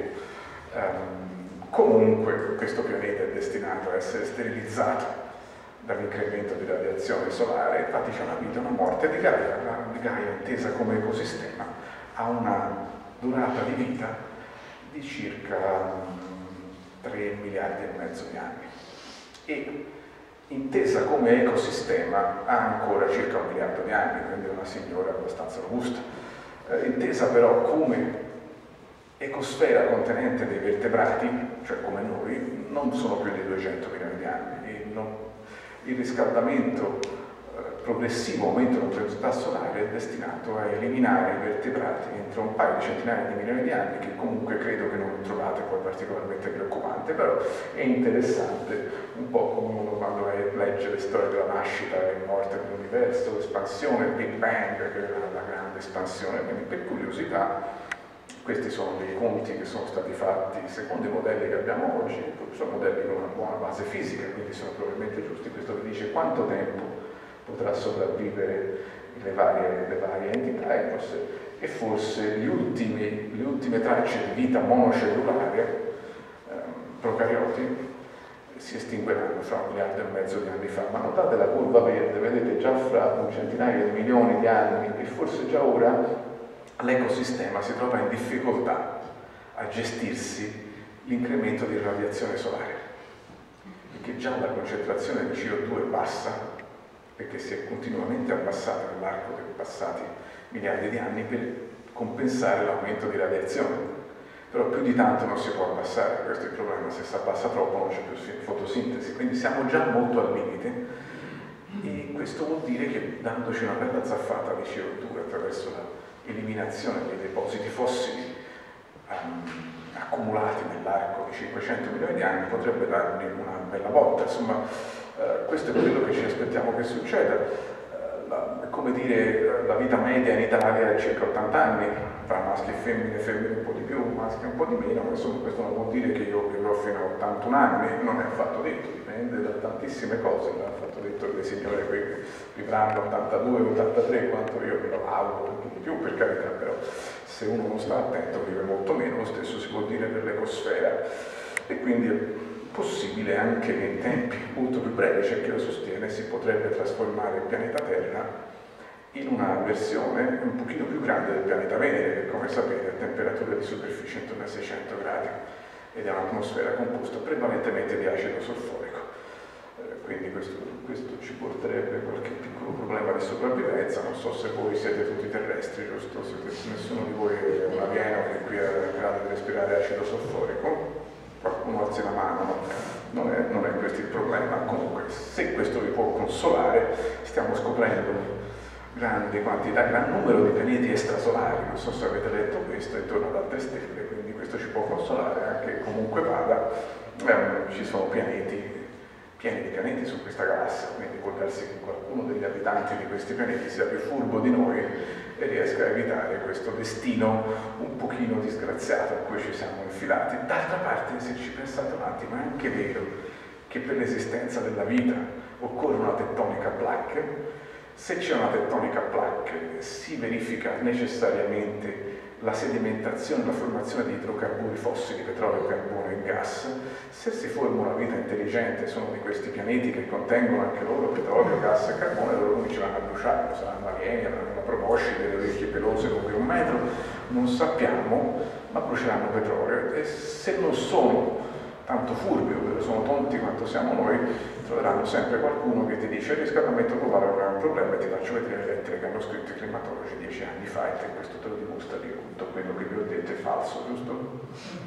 comunque questo pianeta è destinato a essere sterilizzato dall'incremento di radiazione solare. Infatti c'è una vita e una morte di Gaia. Gaia, intesa come ecosistema, ha una durata di vita di circa 3 miliardi e mezzo di anni e intesa come ecosistema ha ancora circa 1 miliardo di anni, quindi è una signora abbastanza robusta. Intesa però come ecosfera contenente dei vertebrati, cioè come noi, non sono più di 200 milioni di anni e il riscaldamento progressivo aumento dell'intensità solare è destinato a eliminare i vertebrati entro un paio di centinaia di milioni di anni, che comunque credo che non trovate poi particolarmente preoccupante, però è interessante, un po' come uno quando legge le storie della nascita e morte dell'universo, l'espansione, il Big Bang, che era la grande espansione. Quindi per curiosità questi sono dei conti che sono stati fatti secondo i modelli che abbiamo oggi, sono modelli con una buona base fisica, quindi sono probabilmente giusti. Questo vi dice quanto tempo potrà sopravvivere le varie entità e forse le ultime tracce di vita monocellulare, procarioti, si estingueranno fra 1,5 miliardi di anni fa. Ma notate la curva verde, vedete già fra un centinaio di milioni di anni e forse già ora l'ecosistema si trova in difficoltà a gestirsi l'incremento di radiazione solare, perché già la concentrazione di CO2 è bassa, perché si è continuamente abbassata nell'arco dei passati miliardi di anni per compensare l'aumento di radiazione. però più di tanto non si può abbassare, questo è il problema, se si abbassa troppo non c'è più fotosintesi, quindi siamo già molto al limite e questo vuol dire che dandoci una bella zaffata di CO2 attraverso l'eliminazione dei depositi fossili accumulati nell'arco di 500 milioni di anni potrebbe dargli una bella botta, insomma questo è quello che ci aspettiamo che succeda. Come dire, la vita media in Italia è circa 80 anni, tra maschi e femmine un po' di più, maschi un po' di meno, ma insomma questo non vuol dire che io vivrò fino a 81 anni, non è affatto detto, dipende da tantissime cose, non è affatto detto che le signore qui vivranno 82, 83, quanto io me lo auguro, anche di più per carità, però se uno non sta attento vive molto meno, lo stesso si può dire per l'ecosfera e quindi è possibile anche che in tempi molto più brevi, c'è chi lo sostiene, si potrebbe trasformare il pianeta Terra in una versione un pochino più grande del pianeta Venere, che come sapete ha temperatura di superficie intorno ai 600 gradi ed è un'atmosfera composta prevalentemente di acido solforico. Quindi questo ci porterebbe qualche piccolo problema di sopravvivenza, non so se voi siete tutti terrestri, giusto? Nessuno di voi è un alieno che qui è in grado di respirare acido solforico? Qualcuno alzi la mano, non è questo il problema. Comunque, se questo vi può consolare, stiamo scoprendo grandi quantità, gran numero di pianeti extrasolari, non so se avete letto questo, intorno ad altre stelle, quindi questo ci può consolare, anche comunque vada, ci sono pianeti, pieni di pianeti su questa galassia, quindi può darsi che qualcuno degli abitanti di questi pianeti sia più furbo di noi e riesca a evitare questo destino un pochino disgraziato a cui ci siamo infilati. D'altra parte, se ci pensate un attimo, è anche vero che per l'esistenza della vita occorre una tettonica plaque. Se c'è una tettonica plaque si verifica necessariamente la sedimentazione, la formazione di idrocarburi fossili, petrolio, carbone e gas. Se si forma una vita intelligente, sono di questi pianeti che contengono anche loro petrolio, gas e carbone, loro cominceranno a bruciare, saranno alieni, avranno una proboscide, delle orecchie pelose lunghe 1 metro, non sappiamo, ma bruceranno petrolio. E se non sono tanto furbi, ovvero sono tonti quanto siamo noi, troveranno sempre qualcuno che ti dice il riscaldamento globale non è un problema e ti faccio vedere le lettere che hanno scritto i climatologi 10 anni fa e questo te lo dimostra di tutto quello che vi ho detto è falso, giusto?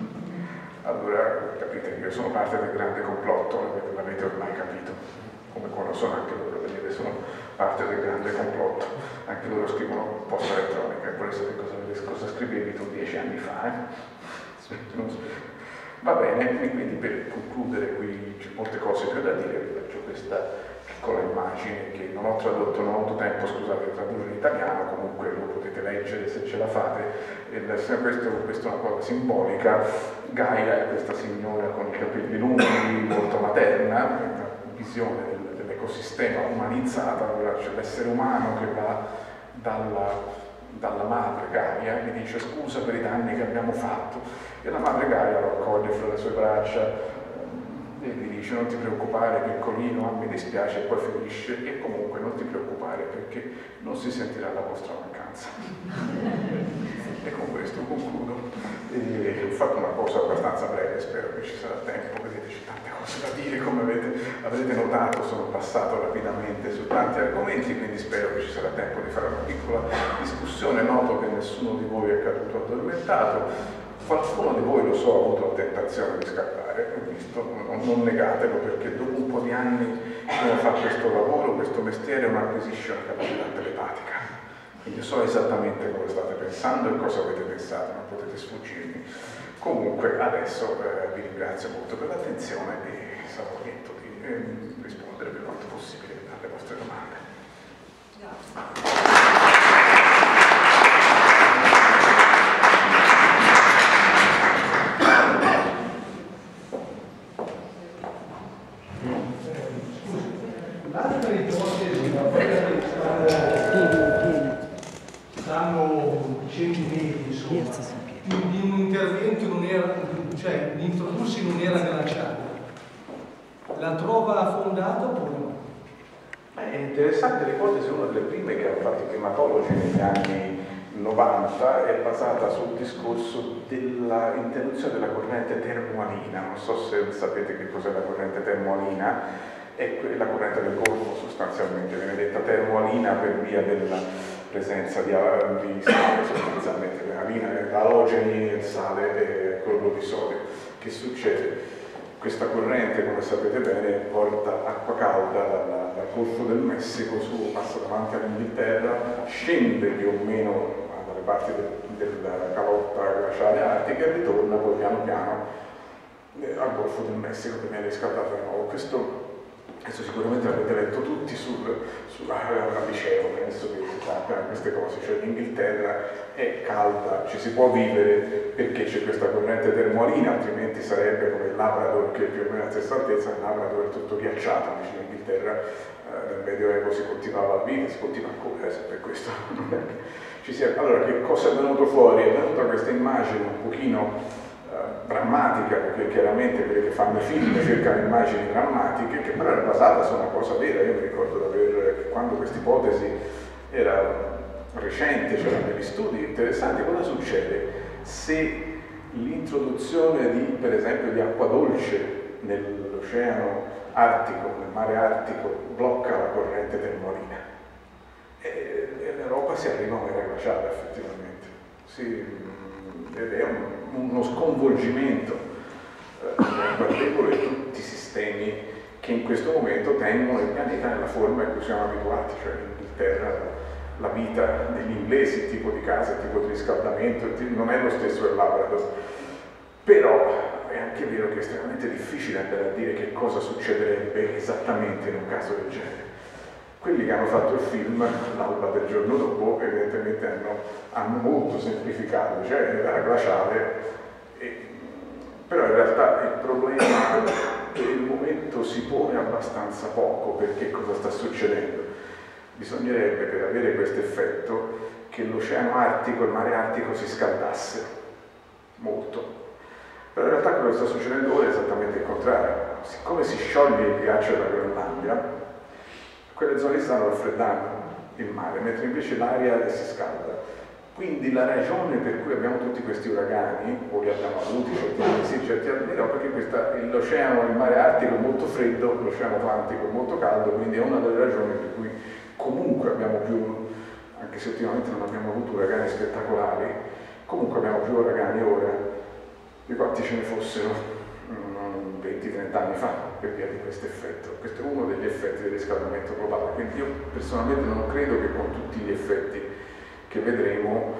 Allora capite che io sono parte del grande complotto, l'avete ormai capito, come quando sono anche loro, vedete, sono parte del grande complotto, anche loro scrivono posta elettronica e volete sapere cosa scrivevi tu 10 anni fa, Va bene, e quindi per concludere qui c'è molte cose più da dire, vi faccio questa piccola immagine che non ho tradotto, non ho avuto tempo, scusate, di tradurre in italiano, comunque lo potete leggere se ce la fate. Questa è una cosa simbolica. Gaia è questa signora con i capelli lunghi, molto materna, una visione dell'ecosistema umanizzata, allora c'è l'essere umano che va dalla madre Gaia e gli dice scusa per i danni che abbiamo fatto e la madre Gaia lo accoglie fra le sue braccia e gli dice non ti preoccupare piccolino, mi dispiace e poi finisce e comunque non ti preoccupare perché non si sentirà la vostra mancanza. E con questo concludo. Ho fatto una cosa abbastanza breve, spero che ci sarà tempo, vedete c'è tante cose da dire, come avrete notato sono passato rapidamente su tanti argomenti, quindi spero che ci sarà tempo di fare una piccola discussione. Noto che nessuno di voi è caduto addormentato, qualcuno di voi, lo so, ha avuto la tentazione di scappare, ho visto, non negatelo perché dopo un po' di anni che uno fa questo lavoro, questo mestiere, uno acquisisce una capacità telepatica. Quindi so esattamente cosa state pensando e cosa avete pensato, non potete sfuggirmi. Comunque adesso vi ringrazio molto per l'attenzione e sarò lieto di rispondere per quanto possibile alle vostre domande. Grazie.
L'altra ipotesi, stanno dicendo i medici, insomma, di un intervento in un'era, cioè di introdursi in un'era glaciale. La trova fondata oppure no?
È interessante l'ipotesi, una delle prime che hanno fatto i climatologi negli anni 90 è basata sul discorso dell'interruzione della corrente termoalina. Non so se sapete che cos'è la corrente termoalina, è la corrente del Golfo sostanzialmente, viene detta termoalina per via presenza di sale sostanzialmente, alogeni, il sale e cloruro di sodio. Che succede? Questa corrente, come sapete bene, porta acqua calda dal Golfo del Messico su, passa davanti all'Inghilterra, scende più o meno dalle parti della calotta glaciale artica e ritorna poi piano piano al Golfo del Messico che viene riscaldato di nuovo. Questo sicuramente avete letto tutti al liceo, penso che si sappia queste cose, cioè l'Inghilterra è calda, ci si può vivere perché c'è questa corrente termoalina, altrimenti sarebbe come il Labrador, che è più o meno alla stessa altezza, il Labrador è tutto ghiacciato, invece in Inghilterra nel Medioevo si coltivava la vite, si coltiva ancora, per questo. Allora, che cosa è venuto fuori? È venuta questa immagine un pochino drammatica, perché chiaramente quelli che fanno film cercano immagini drammatiche, che però era basata su una cosa vera. Io mi ricordo quando questa ipotesi era recente, c'erano degli studi interessanti. Cosa succede se l'introduzione per esempio di acqua dolce nell'oceano artico, nel mare artico, blocca la corrente termoalina e in Europa si arriva a un'era glaciale effettivamente. Ed è uno sconvolgimento notevole di tutti i sistemi che in questo momento tengono il pianeta nella forma in cui siamo abituati, cioè in Inghilterra la vita degli inglesi, il tipo di casa, il tipo di riscaldamento, non è lo stesso del Labrador. Però è anche vero che è estremamente difficile andare a dire che cosa succederebbe esattamente in un caso del genere. Quelli che hanno fatto il film, L'alba del giorno dopo, evidentemente hanno molto semplificato, cioè era glaciale, però in realtà il problema per il momento si pone abbastanza poco, perché cosa sta succedendo? Bisognerebbe, per avere questo effetto, che l'oceano artico, il mare artico si scaldasse molto. Però in realtà quello che sta succedendo ora è esattamente il contrario. Siccome si scioglie il ghiaccio della Groenlandia, quelle zone stanno raffreddando il mare, mentre invece l'aria si scalda. Quindi la ragione per cui abbiamo tutti questi uragani, o li abbiamo avuti certi anni sì, certi anni no, perché l'oceano, il mare artico è molto freddo, l'oceano Atlantico è molto caldo, quindi è una delle ragioni per cui comunque abbiamo più, anche se ultimamente non abbiamo avuto uragani spettacolari, comunque abbiamo più uragani ora di quanti ce ne fossero 20-30 anni fa, per via di questo effetto. Questo è uno degli effetti del riscaldamento globale, quindi io personalmente non credo che con tutti gli effetti che vedremo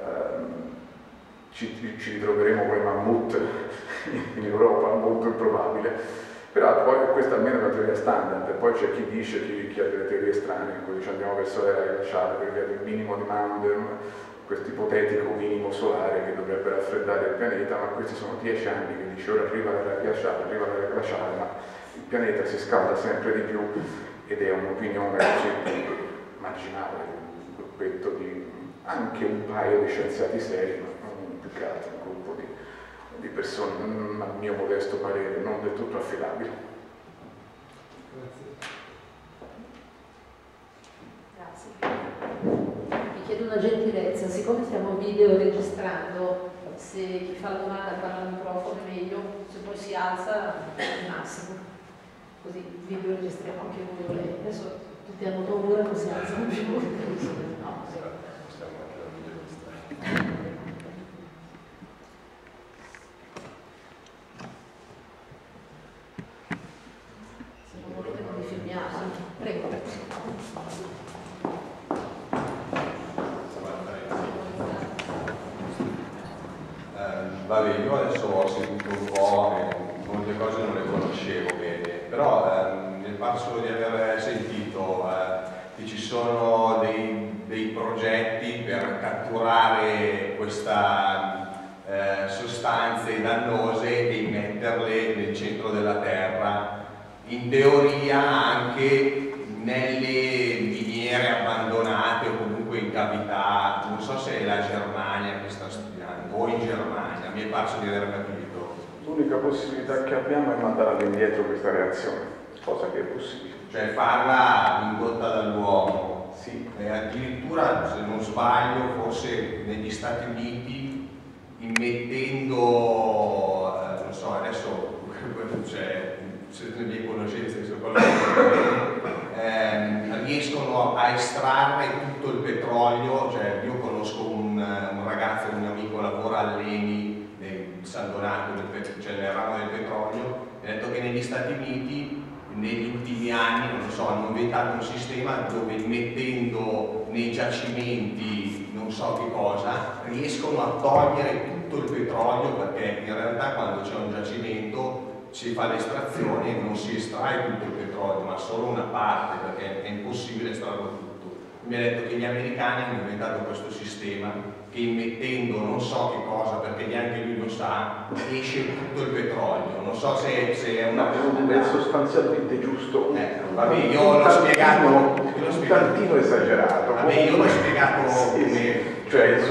ci ritroveremo con i mammut in Europa, molto improbabile, però poi questa almeno è una teoria standard. Poi c'è chi dice, chi ha delle teorie strane in cui dice andiamo verso l'era glaciale per via del minimo di Maunder, questo ipotetico minimo solare che dovrebbe raffreddare il pianeta, ma questi sono 10 anni che dice ora arriva l'era glaciale, ma il pianeta si scalda sempre di più ed è un'opinione così marginale, un gruppetto di anche un paio di scienziati seri, ma non più che altro un gruppo di persone, a mio modesto parere, non del tutto affidabili.
Grazie. Vi chiedo una gentilezza, siccome stiamo video registrando, se chi fa la domanda parla al microfono è meglio, se poi si alza il massimo, così video registriamo anche voi volete. Adesso tutti hanno paura, non si alzano più. No, sì. Se non volete non vi filmiamo, prego.
Vabbè, io adesso ho sentito un po' e molte cose non le conoscevo bene, però nel passo di aver sentito che ci sono dei progetti per catturare queste sostanze dannose e immetterle nel centro della Terra, in teoria anche nelle miniere abbandonate o comunque in cavità, non so se è la Germania che sta studiando o in Germania, mi è parso di aver capito.
L'unica possibilità che abbiamo è mandare all'indietro questa reazione, cosa che è possibile.
Cioè farla indotta dall'uomo.
Sì.
Addirittura, se non sbaglio, forse negli Stati Uniti, immettendo, non so, adesso, cioè, se le mie conoscenze sono quello che riescono a estrarre tutto il petrolio. Cioè, io conosco un ragazzo, un mio amico, lavora all'ENI nel San Donato, cioè nel ramo del petrolio, e ha detto che negli Stati Uniti negli ultimi anni, non lo so, hanno inventato un sistema dove mettendo nei giacimenti non so che cosa riescono a togliere tutto il petrolio, perché in realtà quando c'è un giacimento si fa l'estrazione e non si estrae tutto il petrolio, ma solo una parte, perché è impossibile estrarlo tutto. Mi ha detto che gli americani hanno inventato questo sistema che immettendo non so che cosa, perché neanche lui lo sa, esce tutto il petrolio. Non so se è una...
È sostanzialmente giusto.
Vabbè, io l'ho spiegato...
Un tantino esagerato.
Vabbè, io l'ho spiegato
cioè il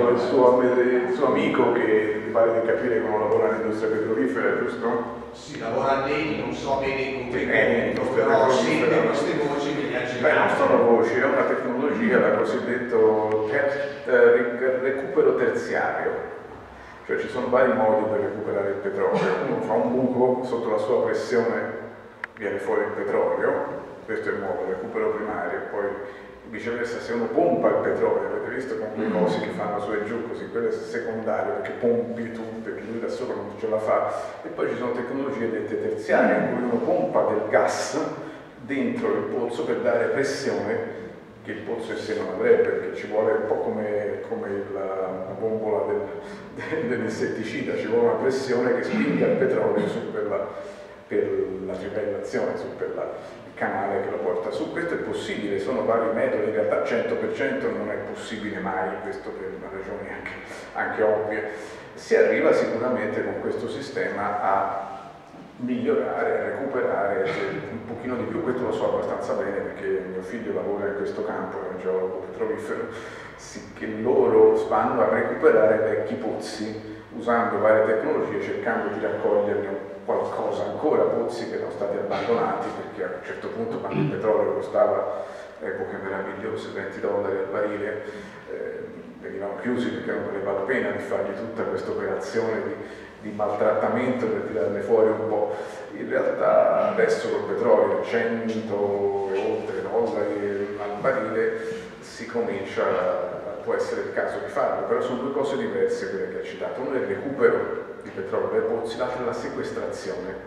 suo amico, che mi pare di capire che non lavora nell'industria petrolifera, giusto?
Sì, lavora lei, non so bene con che
però
sente queste voci che gli ha
citato. Non sono voci, è una tecnologia, la cosiddetto recupero terziario. Cioè ci sono vari modi per recuperare il petrolio. Uno fa un buco, sotto la sua pressione viene fuori il petrolio, questo è il modo, il recupero primario. Poi viceversa, se uno pompa il petrolio, avete visto con quei cosi che fanno su e giù, così, quello è secondario, perché pompi tu, perché lui da solo non ce la fa. E poi ci sono tecnologie dette terziarie, in cui uno pompa del gas dentro il pozzo per dare pressione che il pozzo in sé non avrebbe, perché ci vuole un po' come la bombola dell'insetticida, ci vuole una pressione che spinga il petrolio su per la trivellazione, per il canale che lo porta su. Questo è possibile, sono vari metodi, in realtà 100% non è possibile mai, questo per ragioni anche ovvie. Si arriva sicuramente con questo sistema a migliorare, a recuperare un pochino di più. Questo lo so abbastanza bene perché mio figlio lavora in questo campo, è un geologo petrolifero, che loro vanno a recuperare vecchi pozzi usando varie tecnologie, cercando di raccoglierne qualcosa ancora, pozzi che erano stati abbandonati, perché a un certo punto, quando il petrolio costava epoche meravigliose, $20 al barile, venivano chiusi perché non valeva la pena di fargli tutta questa operazione di maltrattamento per tirarne fuori un po'. In realtà adesso col petrolio 100 e oltre dollari al barile si comincia, può essere il caso di farlo, però sono due cose diverse quelle che ha citato. Uno è il recupero di petrolio dai pozzi, l'altro è la sequestrazione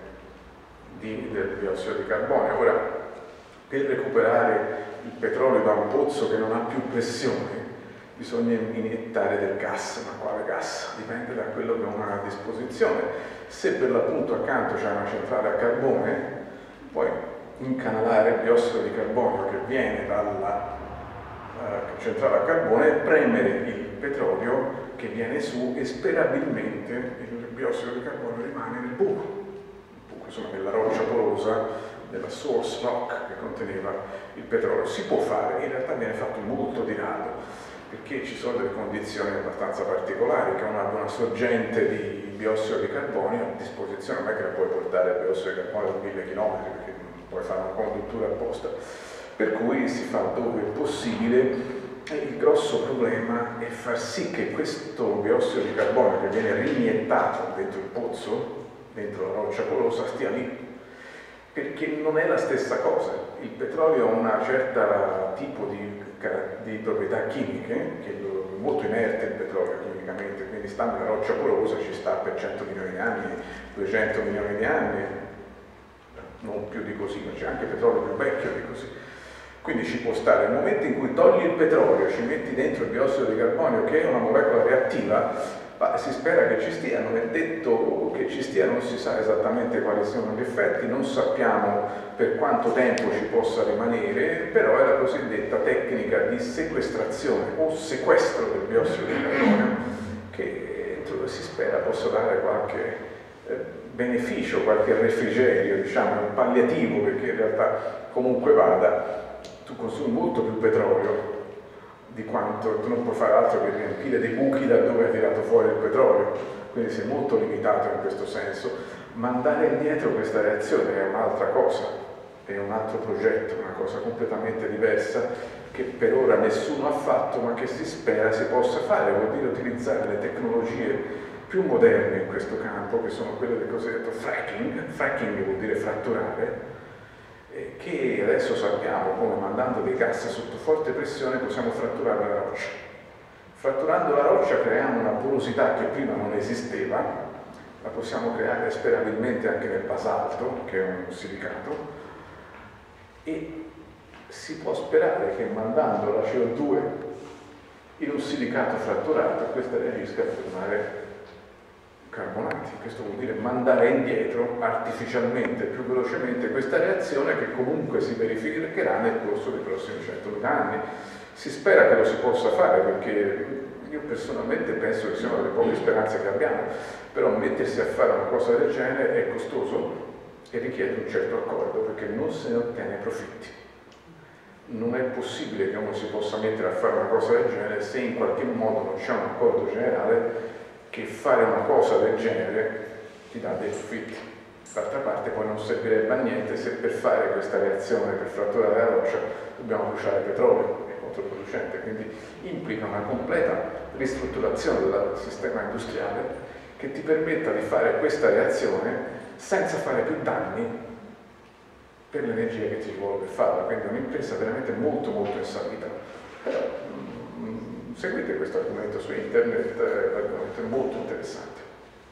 del biossido di carbonio. Ora, per recuperare il petrolio da un pozzo che non ha più pressione bisogna iniettare del gas. Ma quale gas? Dipende da quello che uno ha a disposizione. Se per l'appunto accanto c'è una centrale a carbone, puoi incanalare il biossido di carbonio che viene dalla centrale a carbone e premere il petrolio che viene su, e sperabilmente il biossido di carbonio rimane nel buco. Il buco, insomma, nella roccia porosa, della source rock che conteneva il petrolio. Si può fare, in realtà viene fatto molto di rado, perché ci sono delle condizioni abbastanza particolari, che uno abbia una sorgente di biossido di carbonio a disposizione, non è che la puoi portare il biossido di carbonio a 1000 km, perché non puoi fare una conduttura apposta, per cui si fa dove è possibile. E il grosso problema è far sì che questo biossido di carbonio che viene reiniettato dentro il pozzo, dentro la roccia porosa, stia lì, perché non è la stessa cosa. Il petrolio ha una certa tipo di proprietà chimiche, che è molto inerte il petrolio chimicamente, quindi sta nella roccia porosa, ci sta per 100 milioni di anni, 200 milioni di anni, non più di così, ma c'è anche petrolio più vecchio di così. Quindi ci può stare. Nel momento in cui togli il petrolio, ci metti dentro il biossido di carbonio, che è una molecola reattiva, si spera che ci stia. Non è detto che ci stia, non si sa esattamente quali siano gli effetti, non sappiamo per quanto tempo ci possa rimanere, però è la cosiddetta tecnica di sequestrazione o sequestro del biossido di carbonio, che si spera possa dare qualche beneficio, qualche refrigerio, diciamo, un palliativo, perché in realtà comunque vada tu consumi molto più petrolio di quanto, tu non puoi fare altro che riempire dei buchi da dove hai tirato fuori il petrolio, quindi sei molto limitato in questo senso. Mandare indietro questa reazione è un'altra cosa, è un altro progetto, una cosa completamente diversa che per ora nessuno ha fatto, ma che si spera si possa fare. Vuol dire utilizzare le tecnologie più moderne in questo campo, che sono quelle del cosiddetto fracking. Fracking vuol dire fratturare, che adesso sappiamo come mandando dei gas sotto forte pressione possiamo fratturare la roccia. Fratturando la roccia creiamo una porosità che prima non esisteva, la possiamo creare sperabilmente anche nel basalto, che è un silicato, e si può sperare che mandando la CO2 in un silicato fratturato questa reagisca per formare carbonati. Questo vuol dire mandare indietro artificialmente, più velocemente, questa reazione che comunque si verificherà nel corso dei prossimi 100.000 anni. Si spera che lo si possa fare, perché io personalmente penso che sia una delle poche speranze che abbiamo, però mettersi a fare una cosa del genere è costoso e richiede un certo accordo, perché non se ne ottiene profitti. Non è possibile che uno si possa mettere a fare una cosa del genere se in qualche modo non c'è un accordo generale che fare una cosa del genere ti dà dei profitti. D'altra parte poi non servirebbe a niente se per fare questa reazione, per fratturare la roccia, dobbiamo bruciare petrolio, è controproducente, quindi implica una completa ristrutturazione del sistema industriale che ti permetta di fare questa reazione senza fare più danni per l'energia che ti vuole per farla, quindi è un'impresa veramente molto in salita. Però seguite questo argomento su internet, l'argomento è molto interessante.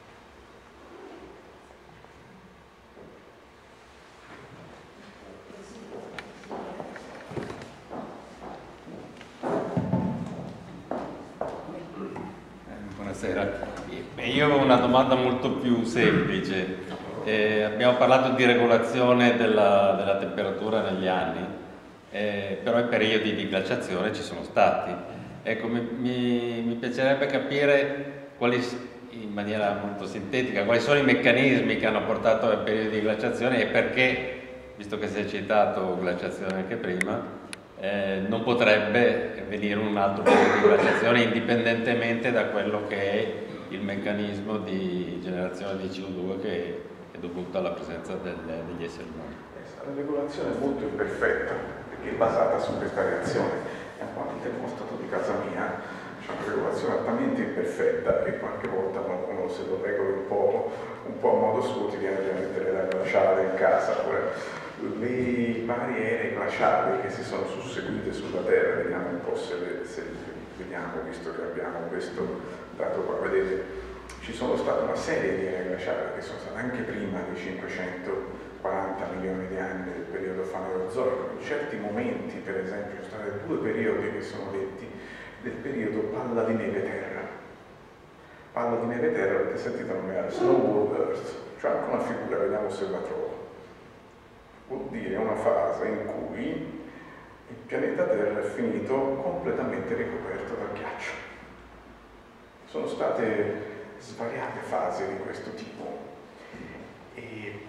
Buonasera, io avevo una domanda molto più semplice. Abbiamo parlato di regolazione della temperatura negli anni, però i periodi di glaciazione ci sono stati. Ecco, mi piacerebbe capire in maniera molto sintetica quali sono i meccanismi che hanno portato ai periodi di glaciazione e perché, visto che si è citato glaciazione anche prima, non potrebbe venire un altro periodo di glaciazione indipendentemente da quello che è il meccanismo di generazione di CO2 che è dovuto alla presenza degli esseri umani.
La regolazione è molto imperfetta perché è basata su questa reazione. Quando termostato di casa mia c'è una regolazione altamente imperfetta e qualche volta qualcuno se lo regoli un po' a modo suo ti viene a mettere la glaciale in casa. Le varie ere glaciali che si sono susseguite sulla Terra, vediamo un po' se vediamo, visto che abbiamo questo dato qua, vedete, ci sono state una serie di ere glaciali che sono state anche prima dei 540 milioni di anni del periodo fanerozoico. In certi momenti, per esempio, ci sono stati due periodi che sono detti del periodo palla di neve terra. Palla di neve terra, avete sentito nominare Snow Earth, c'è anche una figura, vediamo se la trovo. Vuol dire una fase in cui il pianeta Terra è finito completamente ricoperto dal ghiaccio. Sono state svariate fasi di questo tipo e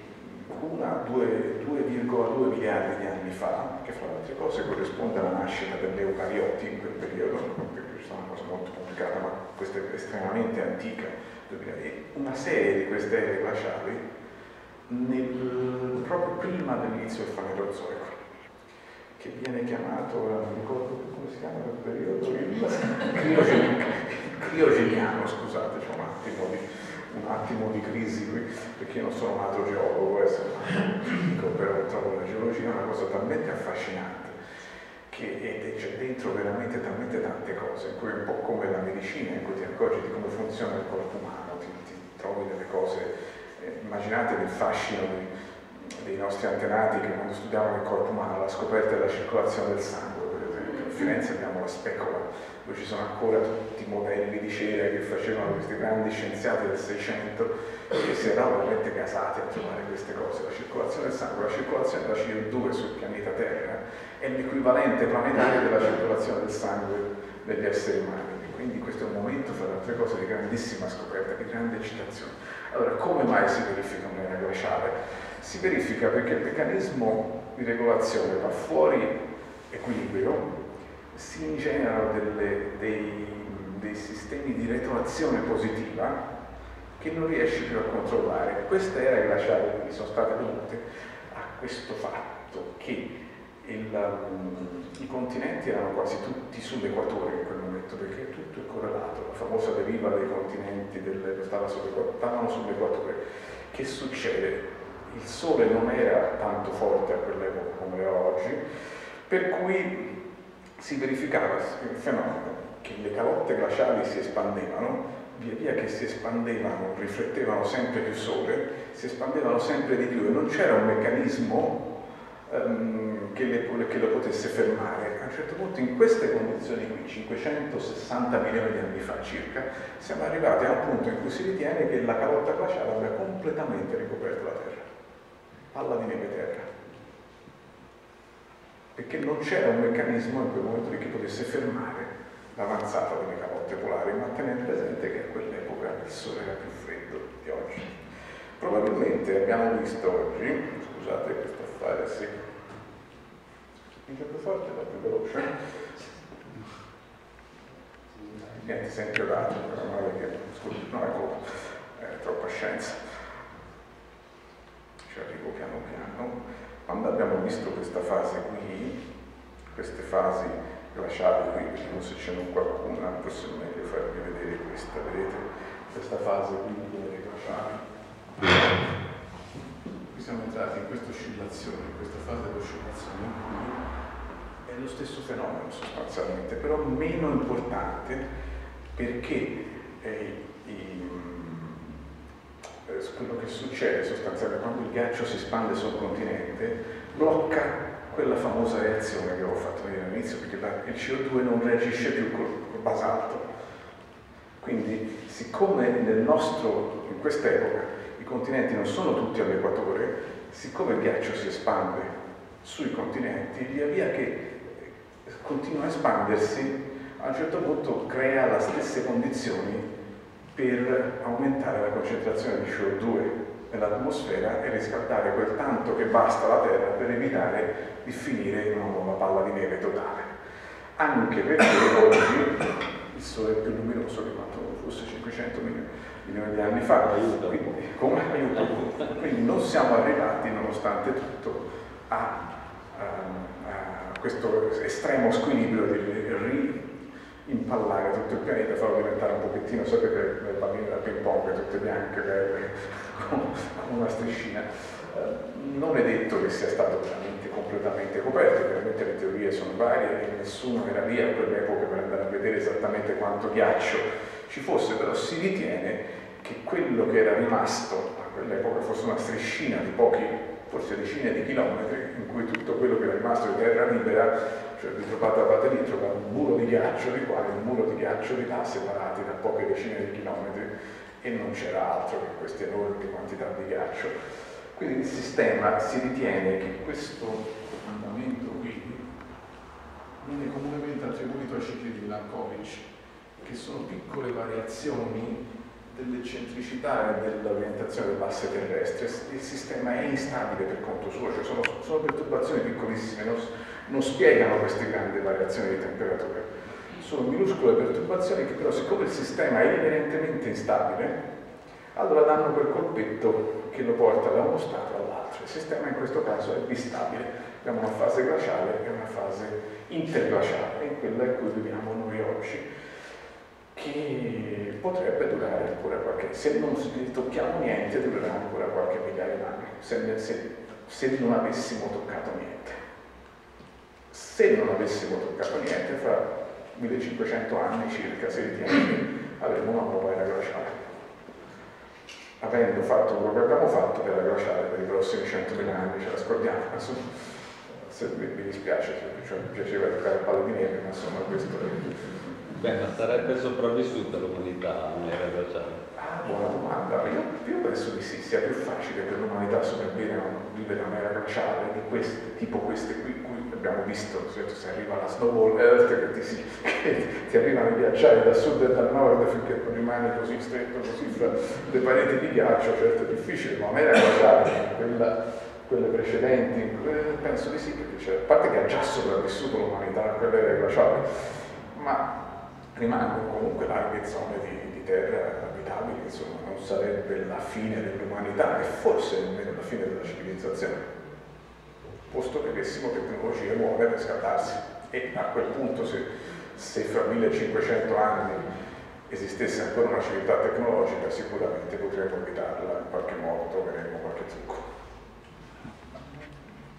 2,2 miliardi di anni fa, che fra le altre cose corrisponde alla nascita degli eucarioti in quel periodo, perché questa è una cosa molto complicata, ma questa è estremamente antica, e una serie di queste ere glaciali proprio prima dell'inizio del fanerozoico, che viene chiamato, non ricordo più come si chiama quel periodo, il criogeniano, scusate, c'è un attimo di crisi qui, perché io non sono un altro geologo, però trovo la geologia una cosa talmente affascinante che c'è dentro veramente talmente tante cose, in cui è un po' come la medicina, in cui ti accorgi di come funziona il corpo umano, ti trovi delle cose. Immaginatevi il fascino dei nostri antenati che quando studiavano il corpo umano, la scoperta della circolazione del sangue, per esempio. A Firenze abbiamo la specola, dove ci sono ancora tutti i modelli di cera che facevano questi grandi scienziati del 600 che si erano veramente gasati a trovare queste cose. La circolazione del sangue, la circolazione della CO2 sul pianeta Terra è l'equivalente planetario della circolazione del sangue degli esseri umani. Quindi questo è un momento, fra le altre cose, di grandissima scoperta, di grande eccitazione. Allora, come mai si verifica un'era glaciale? Si verifica perché il meccanismo di regolazione va fuori equilibrio, si ingenerano dei sistemi di retroazione positiva che non riesci più a controllare. Queste ere glaciali quindi sono state dovute a questo fatto che i continenti erano quasi tutti sull'equatore in quel momento, perché tutto è correlato, la famosa deriva dei continenti stavano sull'equatore. Che succede? il sole non era tanto forte a quell'epoca come è oggi, per cui si verificava il fenomeno che le calotte glaciali si espandevano, via via che si espandevano, riflettevano sempre più sole, si espandevano sempre di più e non c'era un meccanismo che lo potesse fermare. A un certo punto, in queste condizioni qui, 560 milioni di anni fa circa, siamo arrivati a un punto in cui si ritiene che la calotta glaciale abbia completamente ricoperto la Terra, palla di neve terra, perché non c'era un meccanismo in quel momento che potesse fermare l'avanzata delle calotte polari, ma tenere presente che a quell'epoca il sole era più freddo di oggi. Probabilmente abbiamo visto oggi, scusate questo affare, sì, il più forte va più veloce, niente, si è inchiodato, però male che, scusi, no, ecco, è troppa scienza, ci arrivo piano piano. Quando abbiamo visto questa fase qui, queste fasi glaciali qui, vediamo se ce n'è qualcuna, forse è meglio farvi vedere questa, vedete? Questa fase qui di delle glaciali. Qui siamo entrati in questa oscillazione, in questa fase di oscillazione qui, è lo stesso fenomeno sostanzialmente, però meno importante perché quello che succede sostanzialmente quando il ghiaccio si espande sul continente blocca quella famosa reazione che avevo fatto vedere all'inizio, perché il CO2 non reagisce più col basalto. Quindi, siccome in quest'epoca i continenti non sono tutti all'equatore, siccome il ghiaccio si espande sui continenti, via via che continua a espandersi, a un certo punto crea le stesse condizioni per aumentare la concentrazione di CO2 nell'atmosfera e riscaldare quel tanto che basta la Terra per evitare di finire in una nuova palla di neve totale. Anche perché oggi il Sole è più luminoso di quanto fosse 500 milioni di anni fa. Quindi, come aiuto? Quindi non siamo arrivati, nonostante tutto, a questo estremo squilibrio di impallare tutto il pianeta, farlo diventare un pochettino, sapete, le palline da ping pong tutte bianche, con una striscina. Non è detto che sia stato veramente completamente coperto, veramente le teorie sono varie e nessuno era lì a quell'epoca per andare a vedere esattamente quanto ghiaccio ci fosse, però si ritiene che quello che era rimasto a quell'epoca fosse una striscina di pochi, forse decine di chilometri, in cui tutto quello che era rimasto di terra libera, cioè ritrovate lì, trovate un muro di ghiaccio di qua e un muro di ghiaccio di là, separati da poche decine di chilometri, e non c'era altro che queste enormi quantità di ghiaccio. Quindi il sistema si ritiene che questo andamento qui viene comunemente attribuito ai cicli di Milankovitch, che sono piccole variazioni dell'eccentricità e dell'orientazione dell'asse terrestre. Il sistema è instabile per conto suo, cioè sono perturbazioni piccolissime, non spiegano queste grandi variazioni di temperatura. Sono minuscole perturbazioni che però, siccome il sistema è inerentemente instabile, allora danno quel colpetto che lo porta da uno stato all'altro. Il sistema in questo caso è bistabile, abbiamo una fase glaciale e una fase interglaciale, in quella in cui viviamo noi oggi, che potrebbe durare ancora qualche, se non tocchiamo niente, durerà ancora qualche migliaia d'anni, se non avessimo toccato niente. Se non avessimo toccato niente, fra 1500 anni circa si ritiene che avremo una nuova era glaciale. Avendo fatto quello che abbiamo fatto, l'era glaciale per i prossimi 100.000 anni ce la scordiamo, insomma, se mi dispiace, cioè, mi piaceva giocare a palle di neve, ma insomma questo è...
Beh, ma sarebbe sopravvissuta l'umanità a un'era glaciale?
Ah, buona domanda. Io penso di sì, sia più facile per l'umanità sopravvivere a un'era glaciale di queste, tipo queste qui abbiamo visto, se arriva la snowball earth che ti arrivano i ghiacciai da sud e dal nord finché non rimani così stretto, così fra le pareti di ghiaccio, certo è difficile, ma un'era glaciale, quelle precedenti, penso di sì, perché a parte che ha già sopravvissuto l'umanità a quell'era glaciale, ma rimangono comunque larghe zone di terra abitabili, insomma non sarebbe la fine dell'umanità e forse nemmeno la fine della civilizzazione, posto che avessimo tecnologie nuove per scaldarsi. E a quel punto, se fra 1500 anni esistesse ancora una civiltà tecnologica, sicuramente potremmo evitarla in qualche modo, troveremo qualche trucco.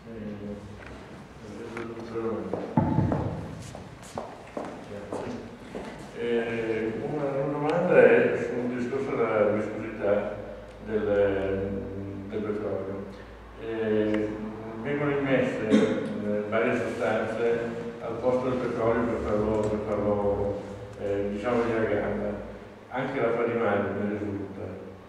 Una domanda è sul discorso della viscosità del petrolio. Vengono immesse varie sostanze al posto del petrolio per farlo diciamo di gamba. Anche la fa di mare ne risulta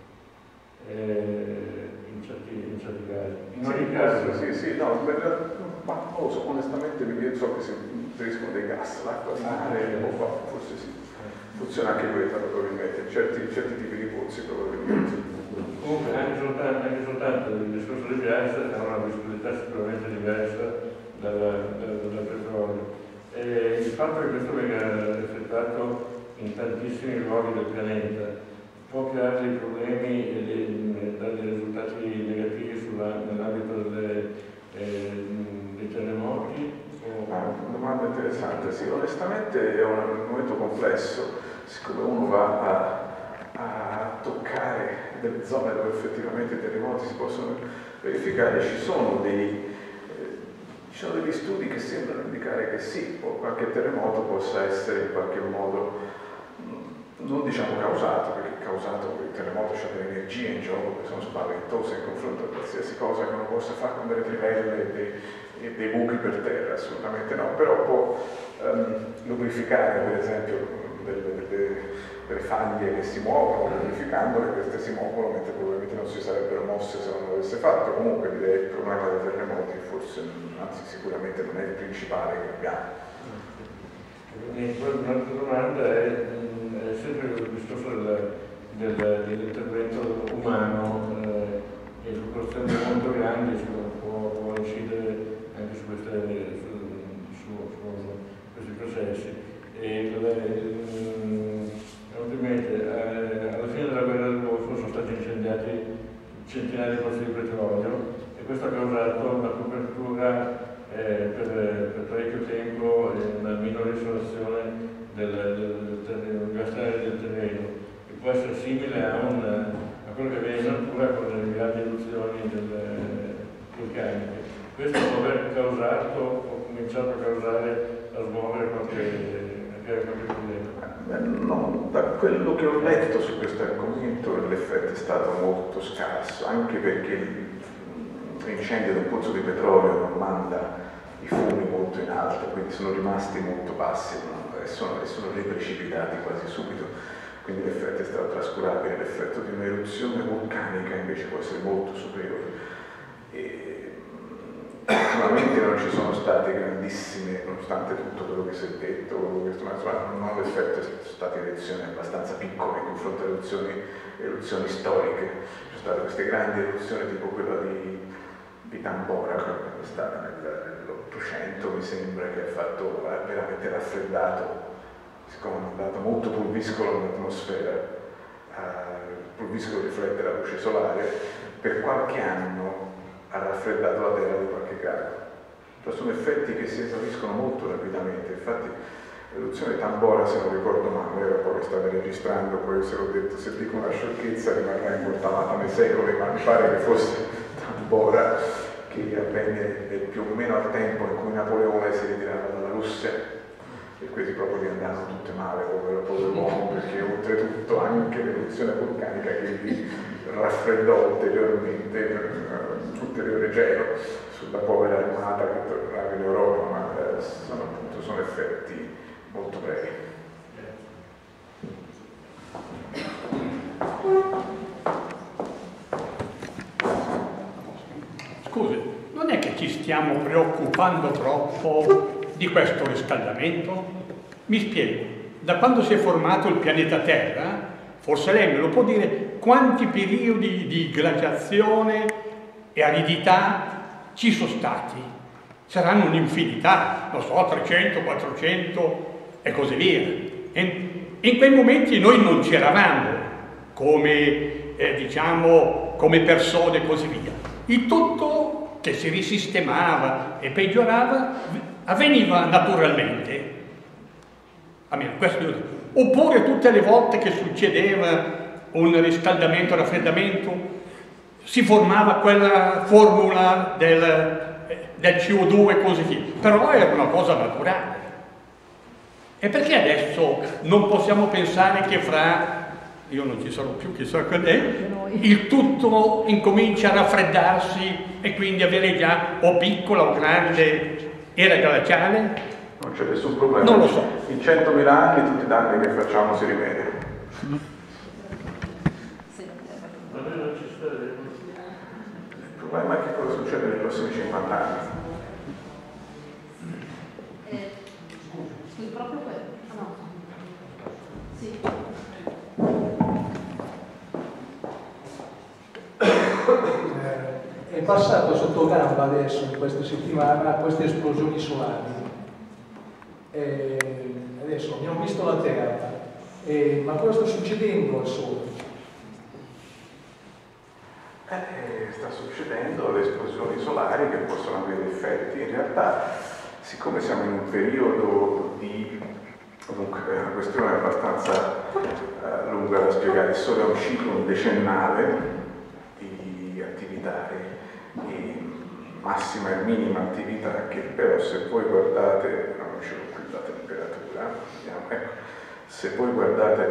in certi casi. In ogni caso
sì, no, ma non lo so, onestamente io so che si riferiscono dei gas, l'acqua di mare, forse sì, funziona anche quella probabilmente, certi tipi di pozzi probabilmente.
Comunque anche soltanto il discorso di gas ha una viscosità sicuramente diversa dal petrolio. Il fatto che questo venga effettuato in tantissimi luoghi del pianeta può creare dei problemi e dare dei risultati negativi nell'ambito dei terremoti?
Una domanda interessante, sì, onestamente è un argomento complesso, siccome uno va a toccare delle zone dove effettivamente i terremoti si possono verificare, ci sono degli studi che sembrano indicare che sì, qualche terremoto possa essere in qualche modo non diciamo causato, perché causato il terremoto c'ha delle energie in gioco che sono spaventose in confronto a qualsiasi cosa che uno possa fare con delle trivelle e dei buchi per terra, assolutamente no, però può lubrificare per esempio delle faglie che si muovono, lubrificandole, queste si muovono mentre probabilmente non si sarebbero mosse se non l'avesse fatto. Comunque direi che il problema dei terremoti forse, anzi sicuramente non è il principale che abbiamo.
Un'altra domanda è sempre il discorso dell'intervento umano e le proporzioni molto grandi può incidere anche su questi processi. Alla fine della guerra del Golfo sono stati incendiati centinaia di pozzi di petrolio e questo ha causato una copertura per parecchio tempo una minore isolazione del terreno, che può essere simile a quello che avviene in natura con le grandi eruzioni vulcaniche. Questo può aver causato o cominciato a causare, a smuovere qualche problema.
No, da quello che ho letto su questo argomento l'effetto è stato molto scarso, anche perché l'incendio del pozzo di petrolio non manda i fumi molto in alto, quindi sono rimasti molto bassi e sono riprecipitati quasi subito, quindi l'effetto è stato trascurabile. L'effetto di un'eruzione vulcanica invece può essere molto superiore. Naturalmente non ci sono state grandissime, nonostante tutto quello che si è detto, non l'effetto sono state eruzioni abbastanza piccole in confronto alle eruzioni storiche. Ci sono state queste grandi eruzioni tipo quella di Tambora, che è stata nell'800 mi sembra, che ha veramente raffreddato, siccome ha mandato molto pulviscolo nell'atmosfera, il pulviscolo riflette la luce solare, per qualche anno ha raffreddato la Terra di qualche grado. Però sono effetti che si esauriscono molto rapidamente. Infatti l'eruzione di Tambora, se non ricordo male, era poi che state registrando, poi se l'ho detto, se dico una sciocchezza rimarrà immortalata nei secoli, ma mi pare che fosse Tambora, che avvenne più o meno al tempo in cui Napoleone si ritirava dalla Russia, e questi proprio gli andavano tutte male, povero uomo, perché oltretutto anche l'eruzione vulcanica che gli raffreddò ulteriormente ulteriore gelo sulla povera armata che tornava in Europa, ma sono effetti molto brevi.
Scusi, non è che ci stiamo preoccupando troppo di questo riscaldamento? Mi spiego, da quando si è formato il pianeta Terra, forse lei me lo può dire, quanti periodi di glaciazione e aridità ci sono stati? Saranno un'infinità, non so, 300, 400 e così via. E in quei momenti noi non c'eravamo come, diciamo, come persone e così via. Il tutto che si risistemava e peggiorava avveniva naturalmente. Almeno questo. Oppure tutte le volte che succedeva un riscaldamento, raffreddamento, si formava quella formula del del CO2 e così via, però è una cosa naturale. E perché adesso non possiamo pensare che fra, io non ci sarò più, chissà quelle, il tutto incomincia a raffreddarsi e quindi avere già o piccola o grande era glaciale?
Non c'è nessun problema.
Non lo so.
In 100.000 anni tutti i danni che facciamo si rimediano. Il problema è che cosa succede nei prossimi 50 anni.
Scusi, proprio quello? Ah, no. Sì.
È passato sotto gamba adesso, in questa settimana, queste esplosioni solari. Adesso abbiamo visto la Terra, ma cosa sta succedendo al Sole?
Sta succedendo le esplosioni solari che possono avere effetti. In realtà, siccome siamo in un periodo di... Comunque è una questione abbastanza lunga da spiegare, il Sole ha un ciclo decennale di attività e massima e minima attività, che però se voi guardate, non ce l'ho qui la temperatura, ecco, se voi guardate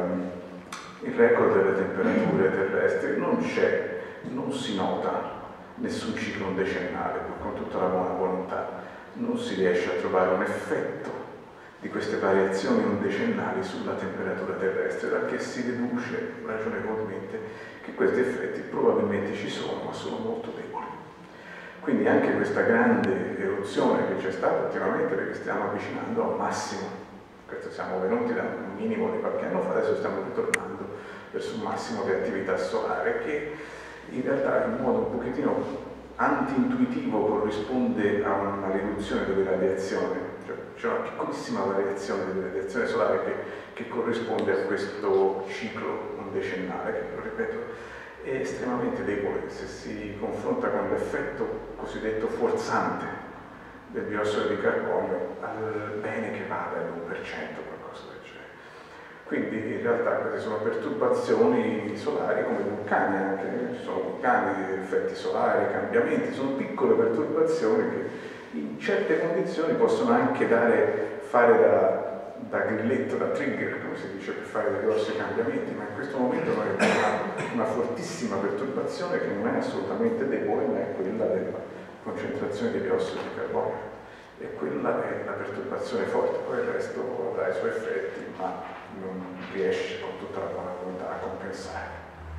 il record delle temperature terrestri non si nota nessun ciclo decennale, con tutta la buona volontà, non si riesce a trovare un effetto di queste variazioni decennali sulla temperatura terrestre, da che si deduce ragionevolmente che questi effetti probabilmente ci sono, ma sono molto deboli. Quindi anche questa grande eruzione che c'è stata ultimamente, perché stiamo avvicinando a un massimo, questo siamo venuti da un minimo di qualche anno fa, adesso stiamo ritornando verso un massimo di attività solare che in realtà in modo un pochettino anti-intuitivo corrisponde a una riduzione delle radiazioni, cioè c'è una piccolissima variazione delle radiazioni solari che corrisponde a questo ciclo decennale, che lo ripeto è estremamente debole se si confronta con l'effetto cosiddetto forzante del biossido di carbonio al bene che vada all'1%, qualcosa del genere. Quindi in realtà queste sono perturbazioni solari come vulcani, anche ci sono vulcani, effetti solari, cambiamenti, sono piccole perturbazioni che in certe condizioni possono anche fare da grilletto, da trigger, come si dice, per fare dei grossi cambiamenti, ma in questo momento noi abbiamo una fortissima perturbazione che non è assolutamente debole, ma è quella della concentrazione di biossido di carbonio. E quella è la perturbazione forte, poi il resto avrà i suoi effetti, ma non riesce con tutta la buona volontà a compensare.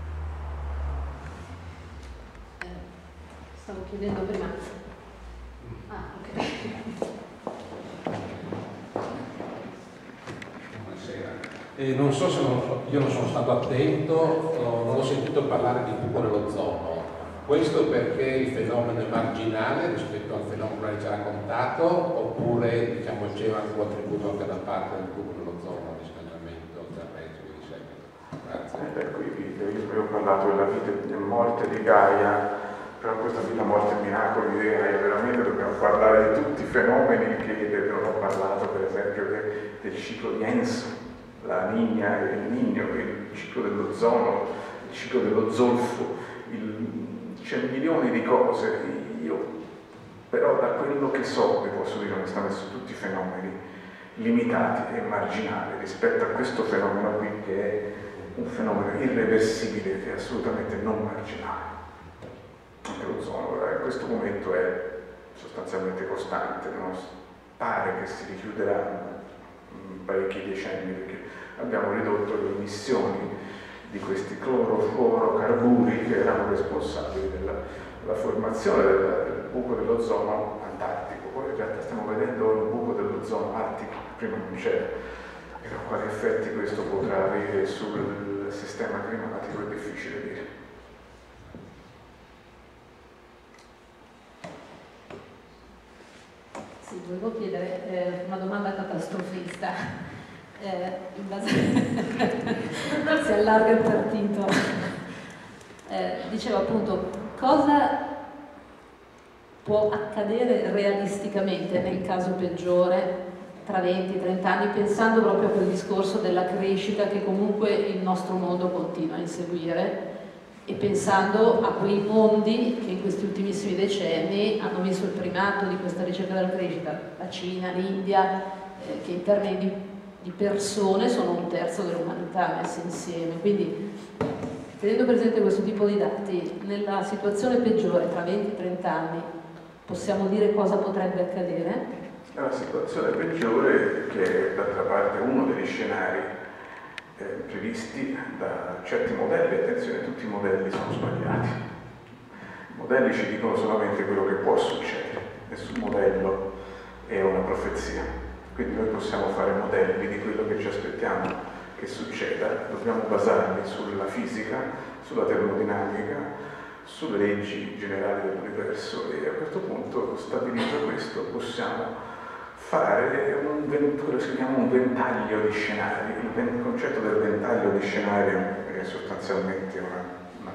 Stavo chiedendo prima. Ah, ok.
Non so se io non sono stato attento, non ho sentito parlare di buco nell'ozono. Questo perché il fenomeno è marginale rispetto al fenomeno che ci ha raccontato, oppure diciamo, c'è un contributo anche da parte del buco nell'ozono al riscaldamento terrestre di seguito? Grazie.
Ecco i video, io ho parlato della vita e morte di Gaia, però questa vita, morte e miracoli di Gaia, veramente dobbiamo parlare di tutti i fenomeni che non ho parlato, per esempio del ciclo di Enso, la Niña e il Niño, il ciclo dell'ozono, il ciclo dello zolfo, c'è milioni di cose. Io però da quello che so vi posso dire onestamente su tutti i fenomeni limitati e marginali rispetto a questo fenomeno qui, che è un fenomeno irreversibile e assolutamente non marginale. Anche l'ozono in questo momento è sostanzialmente costante, non pare che si richiuderà parecchi decenni, perché abbiamo ridotto le emissioni di questi clorofluorocarburi che erano responsabili della formazione del buco dell'ozono antartico. Poi in realtà stiamo vedendo il buco dell'ozono artico, prima non c'era, però quali effetti questo potrà avere sul sistema climatico è difficile dire.
Sì, volevo chiedere una domanda catastrofista. Si allarga il partito. Dicevo appunto, cosa può accadere realisticamente nel caso peggiore tra 20-30 anni, pensando proprio a quel discorso della crescita che comunque il nostro mondo continua a inseguire, e pensando a quei mondi che in questi ultimissimi decenni hanno visto il primato di questa ricerca della crescita, la Cina, l'India, che in termini di persone sono un terzo dell'umanità messi insieme. Quindi, tenendo presente questo tipo di dati, nella situazione peggiore tra 20 e 30 anni, possiamo dire cosa potrebbe accadere?
La situazione peggiore, che è d'altra parte uno degli scenari previsti da certi modelli, attenzione, tutti i modelli sono sbagliati. I modelli ci dicono solamente quello che può succedere, nessun modello è una profezia, quindi noi possiamo fare modelli di quello che ci aspettiamo che succeda, dobbiamo basarli sulla fisica, sulla termodinamica, sulle leggi generali dell'universo e a questo punto, stabilito questo, possiamo fare quello che si chiama un ventaglio di scenari. Il concetto del ventaglio di scenari è sostanzialmente un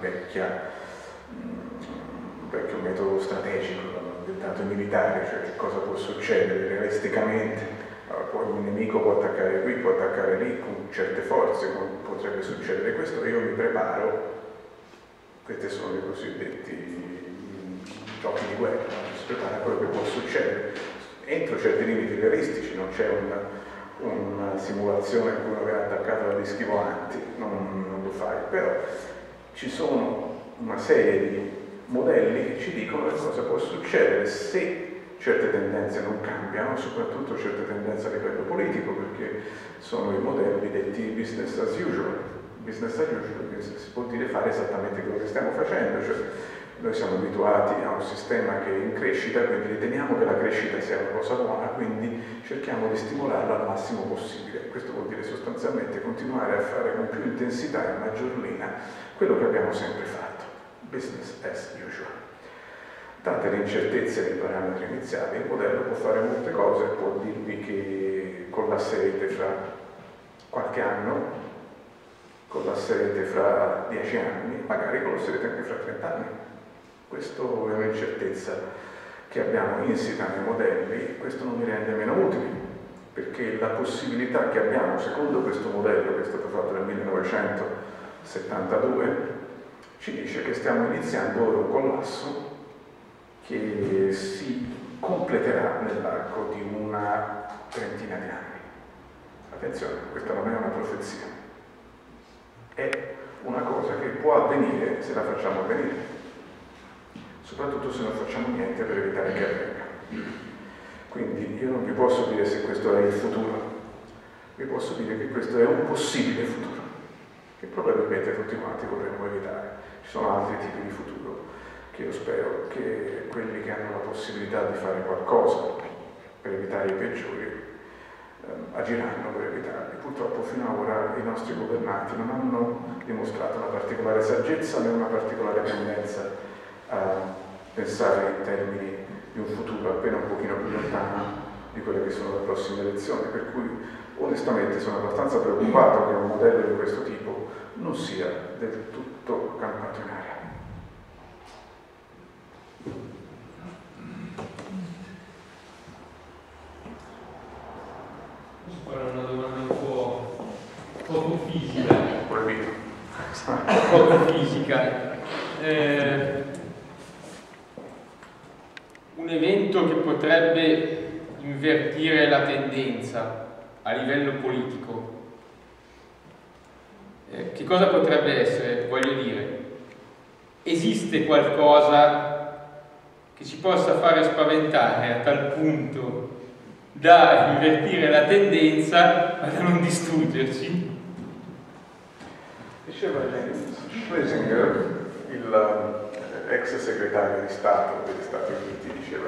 vecchio metodo strategico inventato ai militari, cioè che cosa può succedere realisticamente. Poi un nemico può attaccare qui, può attaccare lì, con certe forze potrebbe succedere questo, io mi preparo. Questi sono i cosiddetti giochi di guerra, si prepara a quello che può succedere. Entro certi limiti realistici, non c'è una simulazione in cui uno viene attaccato dagli schivolanti, non lo fai, però ci sono una serie di modelli che ci dicono che cosa può succedere se certe tendenze non cambiano, soprattutto certe tendenze a livello politico, perché sono i modelli detti business as usual. Business as usual si può dire fare esattamente quello che stiamo facendo, cioè noi siamo abituati a un sistema che è in crescita, quindi riteniamo che la crescita sia una cosa buona, quindi cerchiamo di stimolarla al massimo possibile. Questo vuol dire sostanzialmente continuare a fare con più intensità e maggior linea quello che abbiamo sempre fatto, business as usual. Date le incertezze dei parametri iniziali, il modello può fare molte cose, può dirvi che collasserete fra qualche anno, collasserete fra 10 anni, magari collasserete anche fra 30 anni. Questa è un'incertezza che abbiamo insita nei modelli, questo non mi rende meno utili, perché la possibilità che abbiamo, secondo questo modello che è stato fatto nel 1972, ci dice che stiamo iniziando ora un collasso che si completerà nell'arco di una trentina di anni. Attenzione, questa non è una profezia, è una cosa che può avvenire se la facciamo avvenire, soprattutto se non facciamo niente per evitare che avvenga. Quindi io non vi posso dire se questo è il futuro, vi posso dire che questo è un possibile futuro, che probabilmente tutti quanti vorremmo evitare. Ci sono altri tipi di futuro che io spero che quelli che hanno la possibilità di fare qualcosa per evitare i peggiori agiranno per evitarli. Purtroppo fino ad ora i nostri governanti non hanno dimostrato una particolare saggezza né una particolare tendenza a pensare in termini di un futuro appena un pochino più lontano di quelle che sono le prossime elezioni, per cui onestamente sono abbastanza preoccupato che un modello di questo tipo non sia del tutto campato in aria.
Posso fare una domanda un po' fisica? Poco fisica. Un evento che potrebbe invertire la tendenza a livello politico, che cosa potrebbe essere? Voglio dire, esiste qualcosa che ci possa fare spaventare a tal punto da invertire la tendenza ma da non distruggerci?
Diceva Schlesinger, l'ex segretario di Stato degli Stati Uniti, diceva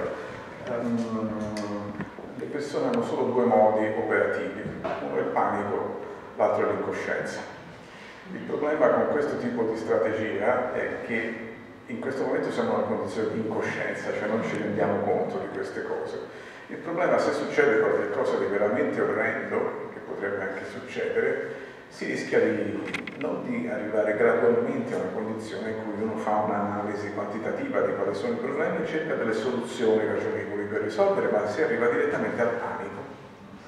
le persone hanno solo due modi operativi, uno è il panico, l'altro è l'incoscienza. Il problema con questo tipo di strategia è che in questo momento siamo in una condizione di incoscienza, cioè non ci rendiamo conto di queste cose. Il problema, se succede qualcosa di veramente orrendo, che potrebbe anche succedere, si rischia non di arrivare gradualmente a una condizione in cui uno fa un'analisi quantitativa di quali sono i problemi e cerca delle soluzioni ragionevoli per risolvere, ma si arriva direttamente al panico,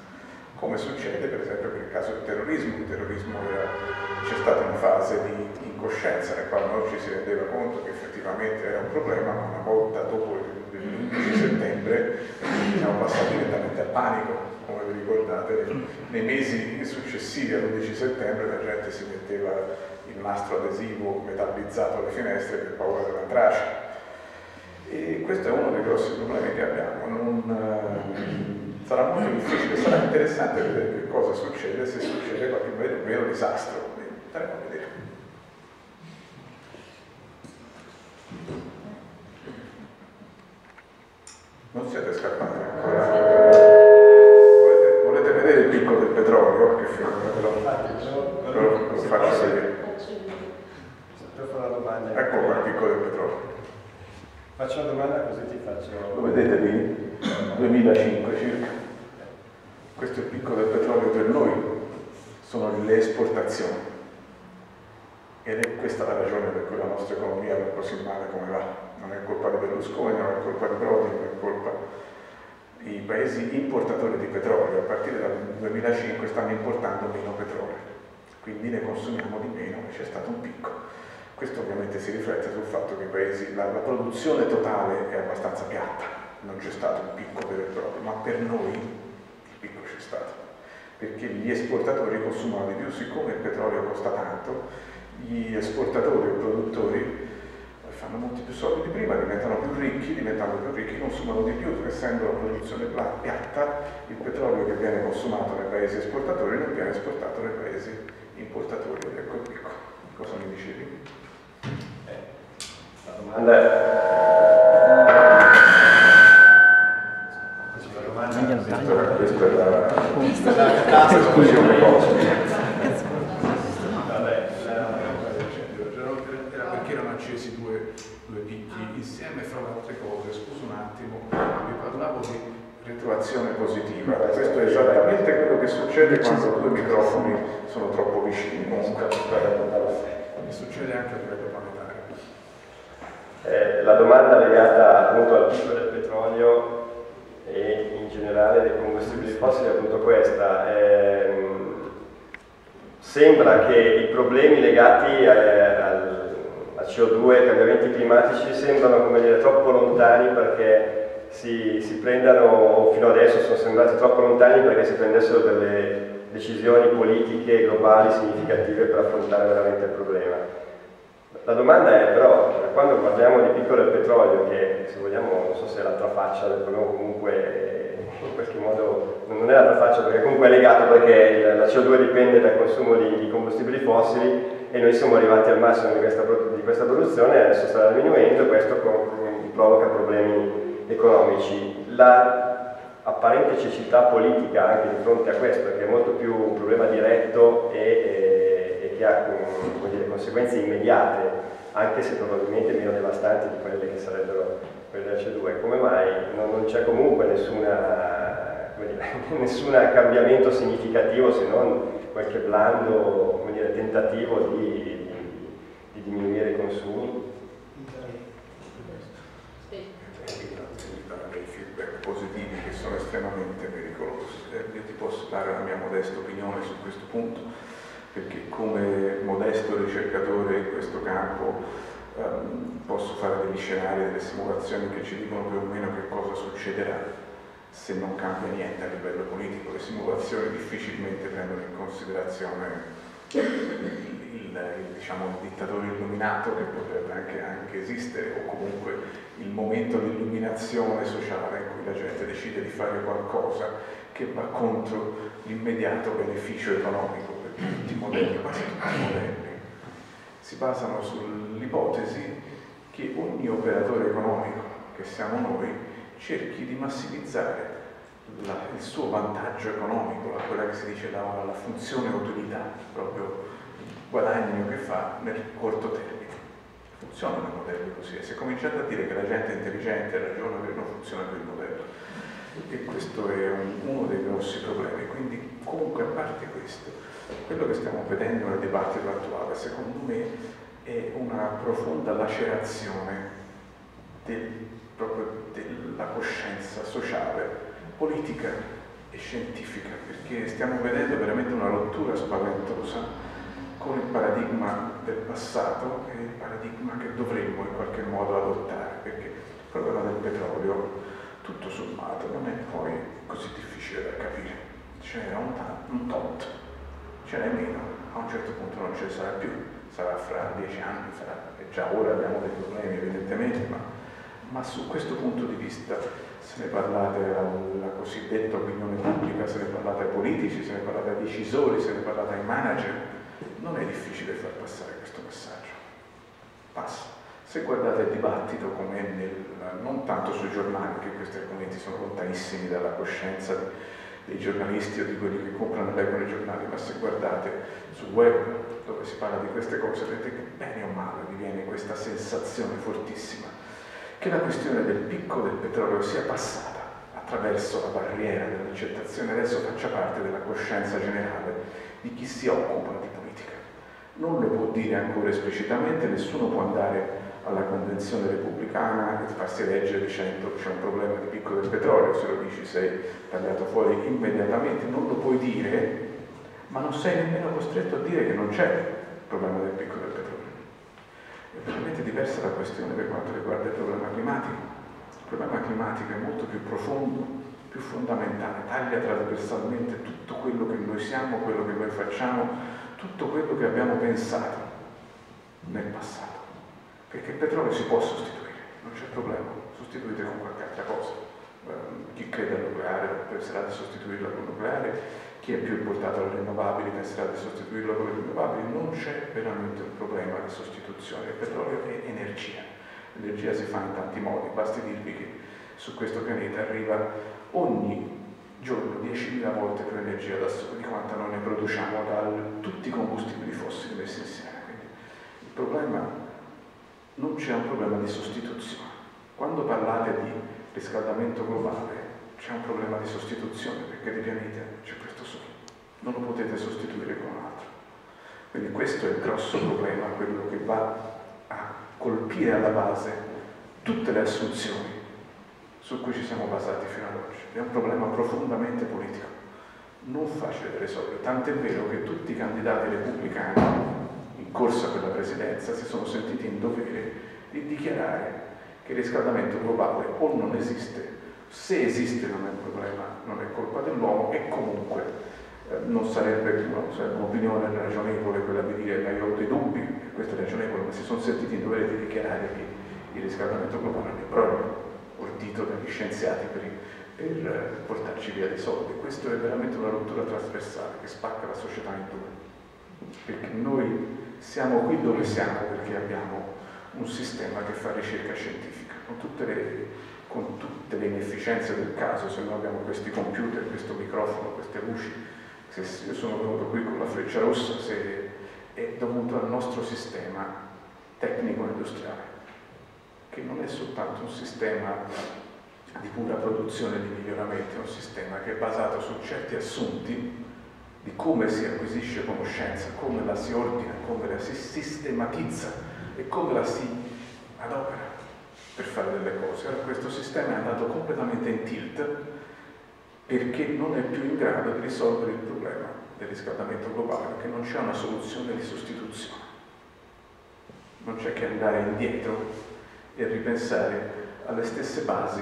come succede per esempio per il caso del terrorismo. Il terrorismo c'è stata una fase di incoscienza nel quale non ci si rendeva conto che effettivamente era un problema, ma una volta dopo l'11 settembre siamo passati direttamente al panico, come vi ricordate, nei mesi successivi all'11 settembre la gente si metteva il nastro adesivo metallizzato alle finestre per paura dell'antrace. E questo è uno dei grossi problemi che abbiamo. Sarà molto difficile, sarà interessante vedere che cosa succede se succede qualche vero disastro. Staremo a vedere. Non siete scappati ancora? Volete vedere il picco del petrolio? Che lo faccio vedere. Ecco qua il picco del petrolio.
Faccio una domanda così ti faccio...
Lo vedete lì? 2005 circa. Questo è il picco del petrolio per noi, sono le esportazioni. Ed è questa la ragione per cui la nostra economia va così male come va. Non è colpa di Berlusconi, non è colpa di Prodi, non è colpa... I paesi importatori di petrolio a partire dal 2005 stanno importando meno petrolio, quindi ne consumiamo di meno e c'è stato un picco. Questo ovviamente si riflette sul fatto che i paesi, la produzione totale è abbastanza piatta, non c'è stato un picco vero e proprio, ma per noi il picco c'è stato, perché gli esportatori consumano di più, siccome il petrolio costa tanto, gli esportatori o produttori fanno molti più soldi di prima, diventando più ricchi, consumano di più, essendo la produzione piatta, il petrolio che viene consumato nei paesi esportatori non viene esportato nei paesi importatori, ed ecco il picco. Cosa mi dicevi?
La domanda è... Questa è la catastrofe cosa.
Era perché erano accesi due picchi insieme, fra le altre cose, scusa un attimo, vi parlavo di retroazione positiva. Questo è esattamente quello che succede quando due microfoni sono troppo vicini, comunque succede anche a livello planetario.
La domanda legata appunto al picco del petrolio e in generale dei combustibili fossili è appunto questa. Sembra che i problemi legati a CO2 e cambiamenti climatici sembrano, come dire, troppo lontani perché si prendano, fino adesso sono sembrati troppo lontani perché si prendessero delle decisioni politiche globali significative per affrontare veramente il problema. La domanda è però, quando parliamo di picco del petrolio, che se vogliamo, non so se è l'altra faccia del problema, comunque in qualche modo non è l'altra faccia perché comunque è legato perché la CO2 dipende dal consumo di combustibili fossili e noi siamo arrivati al massimo di questa produzione, adesso sta diminuendo e questo provoca problemi economici. La apparente cecità politica anche di fronte a questo, che è molto più un problema diretto e che ha conseguenze immediate, anche se probabilmente meno devastanti di quelle che sarebbero quelle della CO2. Come mai non c'è comunque nessun cambiamento significativo se non qualche blando tentativo di diminuire i consumi?
Dei feedback positivi che sono estremamente pericolosi. Io ti posso dare la mia modesta opinione su questo punto, perché come modesto ricercatore in questo campo posso fare degli scenari, delle simulazioni che ci dicono più o meno che cosa succederà se non cambia niente a livello politico. Le simulazioni difficilmente prendono in considerazione il dittatore illuminato, che potrebbe anche esistere, o comunque il momento di illuminazione sociale in cui la gente decide di fare qualcosa che va contro l'immediato beneficio economico. Perché tutti i modelli, quasi tutti i modelli, si basano sull'ipotesi che ogni operatore economico, che siamo noi, cerchi di massimizzare il suo vantaggio economico, quella che si dice la funzione utilità, proprio il guadagno che fa nel corto termine. Funzionano i modelli così, e si è cominciato a dire che la gente è intelligente, ragiona, non funziona più il modello. E questo è uno dei grossi problemi. Quindi, comunque, a parte questo, quello che stiamo vedendo nel dibattito attuale, secondo me, è una profonda lacerazione proprio della coscienza sociale, politica e scientifica, perché stiamo vedendo veramente una rottura spaventosa con il paradigma del passato. passato è il paradigma che dovremmo in qualche modo adottare, perché il problema del petrolio, tutto sommato, non è poi così difficile da capire. Ce n'era un tot, ce n'è meno, a un certo punto non ce ne sarà più, sarà fra 10 anni, e già ora abbiamo dei problemi evidentemente, ma su questo punto di vista, se ne parlate alla cosiddetta opinione pubblica, se ne parlate ai politici, se ne parlate ai decisori, se ne parlate ai manager, non è difficile far passare questo messaggio. Passa. Se guardate il dibattito com'è non tanto sui giornali, che questi argomenti sono lontanissimi dalla coscienza dei giornalisti o di quelli che comprano e leggono i giornali, ma se guardate sul web dove si parla di queste cose, vedete che bene o male vi viene questa sensazione fortissima che la questione del picco del petrolio sia passata attraverso la barriera dell'accettazione, adesso faccia parte della coscienza generale di chi si occupa di politica. Non lo può dire ancora esplicitamente, nessuno può andare alla convenzione repubblicana e farsi eleggere dicendo c'è un problema di picco del petrolio, se lo dici sei tagliato fuori immediatamente, non lo puoi dire, ma non sei nemmeno costretto a dire che non c'è il problema del picco del petrolio. È veramente diversa la questione per quanto riguarda il problema climatico. Il problema climatico è molto più profondo, più fondamentale, taglia trasversalmente tutto quello che noi siamo, quello che noi facciamo, tutto quello che abbiamo pensato nel passato. Perché il petrolio si può sostituire, non c'è problema, sostituite con qualche altra cosa. Chi crede al nucleare penserà di sostituirlo con il nucleare, chi è più portato alle rinnovabili penserà di sostituirlo con le rinnovabili. Non c'è veramente un problema di sostituzione. Il petrolio è energia. L'energia si fa in tanti modi, basti dirvi che su questo pianeta arriva ogni giorno 10.000 volte più energia da sole di quanta noi ne produciamo da tutti i combustibili fossili messi insieme. Quindi il problema non c'è un problema di sostituzione. Quando parlate di riscaldamento globale c'è un problema di sostituzione, perché di pianeta c'è questo solo, non lo potete sostituire con un altro. Quindi questo è il grosso problema, quello che va a colpire alla base tutte le assunzioni su cui ci siamo basati fino ad oggi. È un problema profondamente politico, non facile da risolvere, tant'è vero che tutti i candidati repubblicani in corsa per la presidenza si sono sentiti in dovere di dichiarare che il riscaldamento globale o non esiste, se esiste non è un problema, non è colpa dell'uomo e comunque non sarebbe un'opinione ragionevole quella di dire che io ho dei dubbi, che questo è ragionevole, ma si sono sentiti in dovere di dichiarare che il riscaldamento globale è proprio ordito dagli scienziati per portarci via dei soldi. Questo è veramente una rottura trasversale che spacca la società in due, perché noi siamo qui dove siamo perché abbiamo un sistema che fa ricerca scientifica, con tutte le inefficienze del caso, se no abbiamo questi computer, questo microfono, queste luci. Se io sono venuto qui con la freccia rossa, è dovuto al nostro sistema tecnico-industriale, che non è soltanto un sistema di pura produzione di miglioramenti, è un sistema che è basato su certi assunti di come si acquisisce conoscenza, come la si ordina, come la si sistematizza e come la si adopera per fare delle cose. Allora, questo sistema è andato completamente in tilt perché non è più in grado di risolvere il problema del riscaldamento globale, perché non c'è una soluzione di sostituzione. Non c'è che andare indietro e ripensare alle stesse basi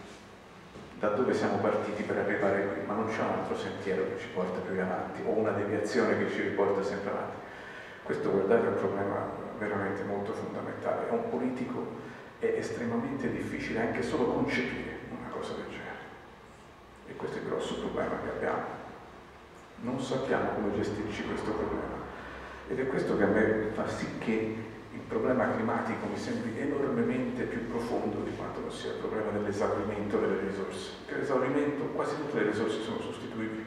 da dove siamo partiti per arrivare qui, ma non c'è un altro sentiero che ci porta più in avanti o una deviazione che ci riporta sempre avanti. Questo, guardate, è un problema veramente molto fondamentale. A un politico è estremamente difficile anche solo concepire una cosa del genere. E questo è il grosso problema che abbiamo. Non sappiamo come gestirci questo problema. Ed è questo che a me fa sì che il problema climatico mi sembri enormemente più profondo di quanto non sia il problema dell'esaurimento delle risorse. Per l'esaurimento quasi tutte le risorse sono sostituibili.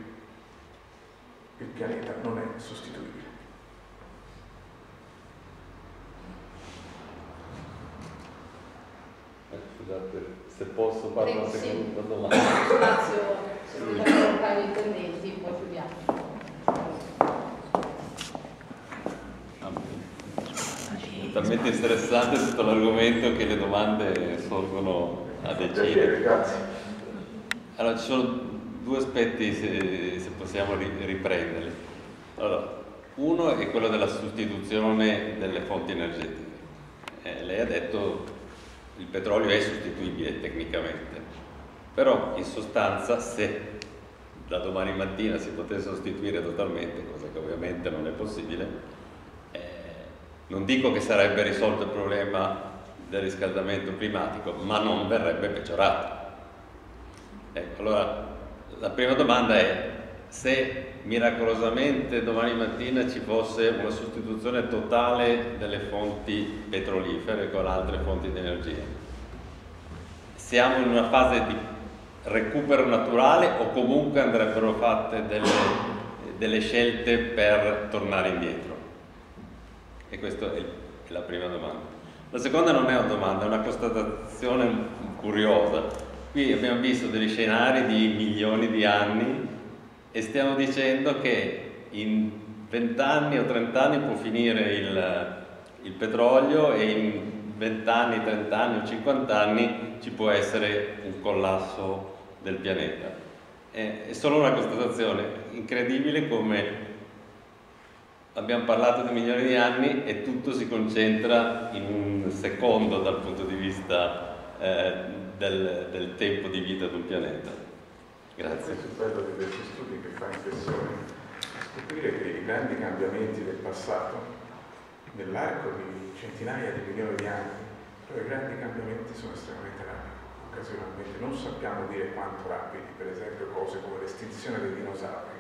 Il pianeta non è sostituibile.
Scusate, se posso fare una seconda domanda.
Spazio, se volete fare un paio di interventi, poi chiudiamo.
È talmente interessante tutto l'argomento che le domande sorgono a decine.
Grazie.
Allora, ci sono due aspetti, se possiamo riprenderli. Allora, Uno è quello della sostituzione delle fonti energetiche. Lei ha detto che il petrolio è sostituibile tecnicamente, però in sostanza se da domani mattina si potesse sostituire totalmente, cosa che ovviamente non è possibile, non dico che sarebbe risolto il problema del riscaldamento climatico, ma non verrebbe peggiorato. Ecco, allora la prima domanda è: se miracolosamente domani mattina ci fosse una sostituzione totale delle fonti petrolifere con altre fonti di energia, siamo in una fase di recupero naturale o comunque andrebbero fatte delle scelte per tornare indietro? E questa è la prima domanda. La seconda non è una domanda, è una constatazione curiosa. Qui abbiamo visto degli scenari di milioni di anni e stiamo dicendo che in 20 anni o 30 anni può finire il petrolio e in 20 anni, 30 anni o 50 anni ci può essere un collasso del pianeta. È solo una constatazione incredibile come abbiamo parlato di milioni di anni e tutto si concentra in un secondo dal punto di vista del tempo di vita di un pianeta. Grazie.
Questo è bello di questi studi che fa impressione, scoprire che i grandi cambiamenti del passato, nell'arco di centinaia di milioni di anni, però i grandi cambiamenti sono estremamente rapidi. Occasionalmente non sappiamo dire quanto rapidi, per esempio cose come l'estinzione dei dinosauri.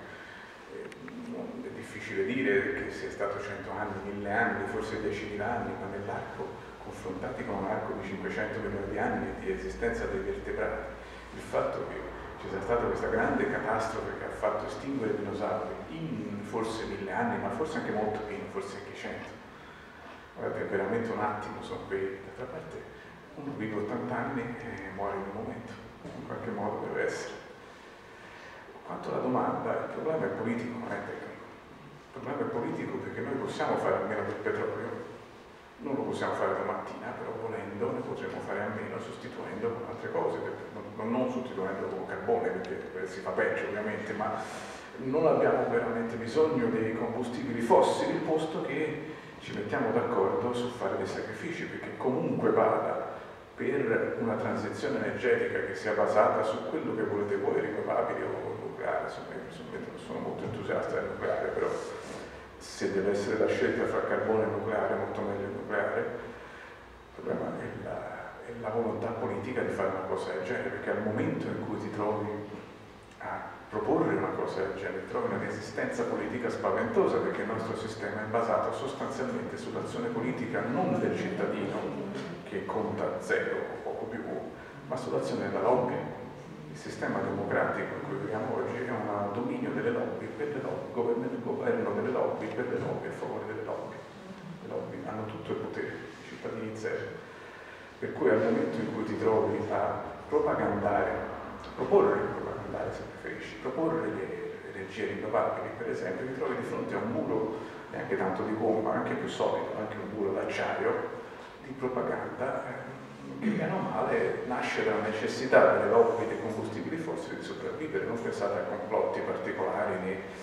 È difficile dire che sia stato 100 anni, 1000 anni, forse 10.000 anni, ma nell'arco, confrontati con un arco di 500 milioni di anni di esistenza dei vertebrati, il fatto che ci sia stata questa grande catastrofe che ha fatto estinguere i dinosauri in forse 1000 anni, ma forse anche molto meno, forse anche 100. Guardate, è veramente un attimo, sono quelli. D'altra parte, uno vive 80 anni e muore in un momento, in qualche modo deve essere. Quanto alla domanda, il problema è politico, non è tecnico. Il problema è politico perché noi possiamo fare a meno del petrolio, non lo possiamo fare domattina, però volendo ne potremmo fare a meno sostituendo con altre cose, non sostituendo con carbone, perché si fa peggio ovviamente, ma non abbiamo veramente bisogno dei combustibili fossili, posto che ci mettiamo d'accordo su fare dei sacrifici, perché comunque vada per una transizione energetica che sia basata su quello che volete voi, rinnovabili o nucleare. Insomma, io personalmente non sono molto entusiasta del nucleare, però se deve essere la scelta fra carbone e nucleare, molto meglio il nucleare. Il problema è la volontà politica di fare una cosa del genere, perché al momento in cui ti trovi a proporre una cosa del genere, trovi una resistenza politica spaventosa, perché il nostro sistema è basato sostanzialmente sull'azione politica non del cittadino, che conta zero o poco più, ma sull'azione della lobby. Il sistema democratico in cui viviamo oggi è un dominio delle lobby per le lobby, governo delle lobby per le lobby, a favore delle lobby. Le lobby hanno tutto il potere, i cittadini zero. Per cui al momento in cui ti trovi a proporre se preferisci, proporre le energie rinnovabili, per esempio, ti trovi di fronte a un muro neanche tanto di gomma, anche più solido, anche un muro d'acciaio, di propaganda che meno male nasce dalla necessità delle lobby dei combustibili fossili di sopravvivere. Non pensate a complotti particolari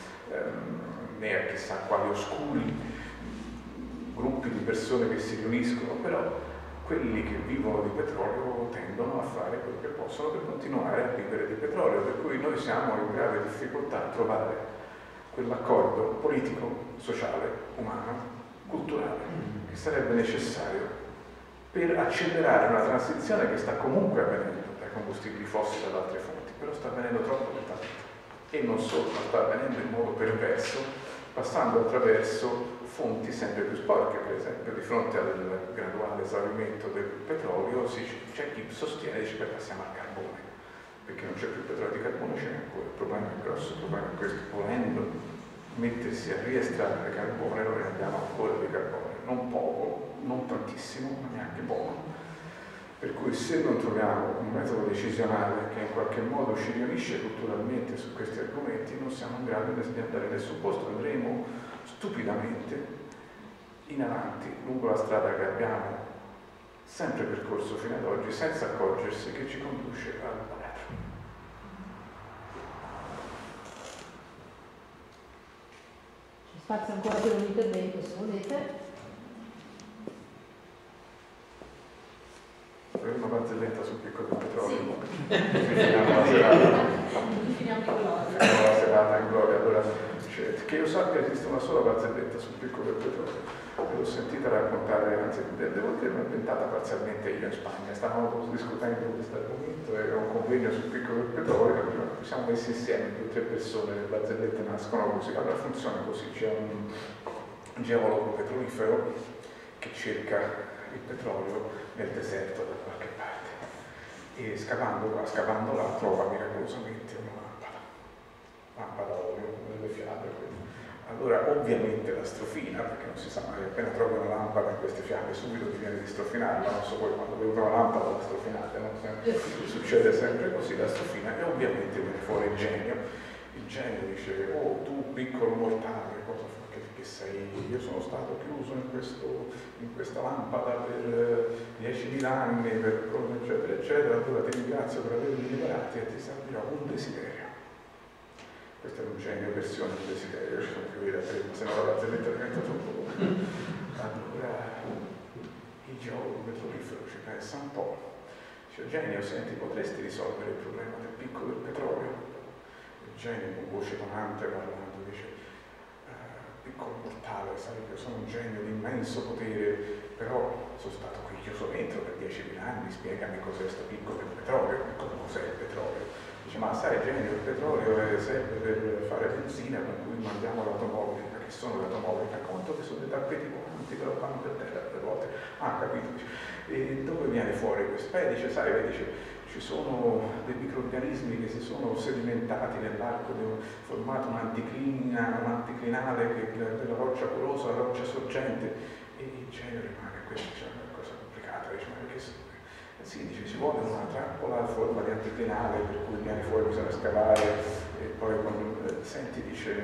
né a chissà quali oscuri gruppi di persone che si riuniscono, però quelli che vivono di petrolio tendono a fare quello che possono per continuare a vivere di petrolio, per cui noi siamo in grave difficoltà a trovare quell'accordo politico, sociale, umano, culturale che sarebbe necessario per accelerare una transizione che sta comunque avvenendo dai combustibili fossili ad altre fonti, però sta avvenendo troppo lentamente. E non solo, ma sta avvenendo in modo perverso, passando attraverso fonti sempre più sporche. Per esempio, di fronte al graduale esaurimento del petrolio c'è chi sostiene e dice che passiamo al carbone, perché non c'è più petrolio di carbone, c'è ancora. Il problema è grosso, il problema è questo: volendo mettersi a riestrarre carbone, noi abbiamo ancora di carbone, non poco, non tantissimo, ma neanche poco. Per cui se non troviamo un metodo decisionale che in qualche modo ci riunisce culturalmente su questi argomenti, non siamo in grado di andare nel suo posto, andremo stupidamente in avanti lungo la strada che abbiamo sempre percorso fino ad oggi, senza accorgersi che ci conduce al baratro.
Ci spazio ancora per un intervento se volete.
Una barzelletta sul picco del petrolio.
Sì.
Finiamo la serata in gloria. Allora, che io sappia esiste una sola barzelletta sul picco del petrolio. L'ho sentita raccontare, anzi devo dire, l'ho inventata parzialmente io in Spagna. Stavamo discutendo di questo argomento, era un convegno sul picco del petrolio, ci siamo messi insieme 2 o 3 persone, le barzellette nascono così. Allora funziona così, c'è un geologo petrolifero che cerca il petrolio nel deserto da qualche parte e scavando là trova miracolosamente una lampada a olio, nelle fiabe. Allora ovviamente la strofina, perché non si sa mai, appena trovi una lampada in queste fiabe subito ti viene di strofinarla, non so poi quando vedo una lampada la strofinate, non succede sempre così, la strofina, e ovviamente viene fuori il genio. Il genio dice: oh tu piccolo mortale, cosa fa che sei? Io sono stato chiuso in questa lampada per 10.000 anni, eccetera eccetera, allora ti ringrazio per avermi liberati e ti servirò un desiderio. Questo è un genio versione del desiderio, ci sono più da 3, ma se no la barzelletta diventa troppo lunga. Allora il geologo petrolifero ci pensa un po', dice: genio, senti, potresti risolvere il problema del picco del petrolio? Il genio con voce tonante parlando dice: piccolo mortale, sai che io sono un genio di immenso potere, però sono stato qui chiuso dentro per 10.000 anni, spiegami cos'è questo picco del petrolio, cos'è il petrolio? Dice: ma sai genio, il petrolio serve per fare benzina con cui mandiamo l'automobile. Ma che sono le automobili? Fai conto che sono dei tappeti volanti che lo fanno per terra per volte. Ah, capito. E dove viene fuori questo? Dice, sai, ci sono dei microrganismi che si sono sedimentati nell'arco, formato un'anticlinale della roccia porosa, la roccia sorgente, e il genio rimane, questa è una cosa complicata, dice: ma perché sì, dice, ci vuole una trappola a forma di anticlinale per cui viene fuori, bisogna scavare, e poi quando senti dice: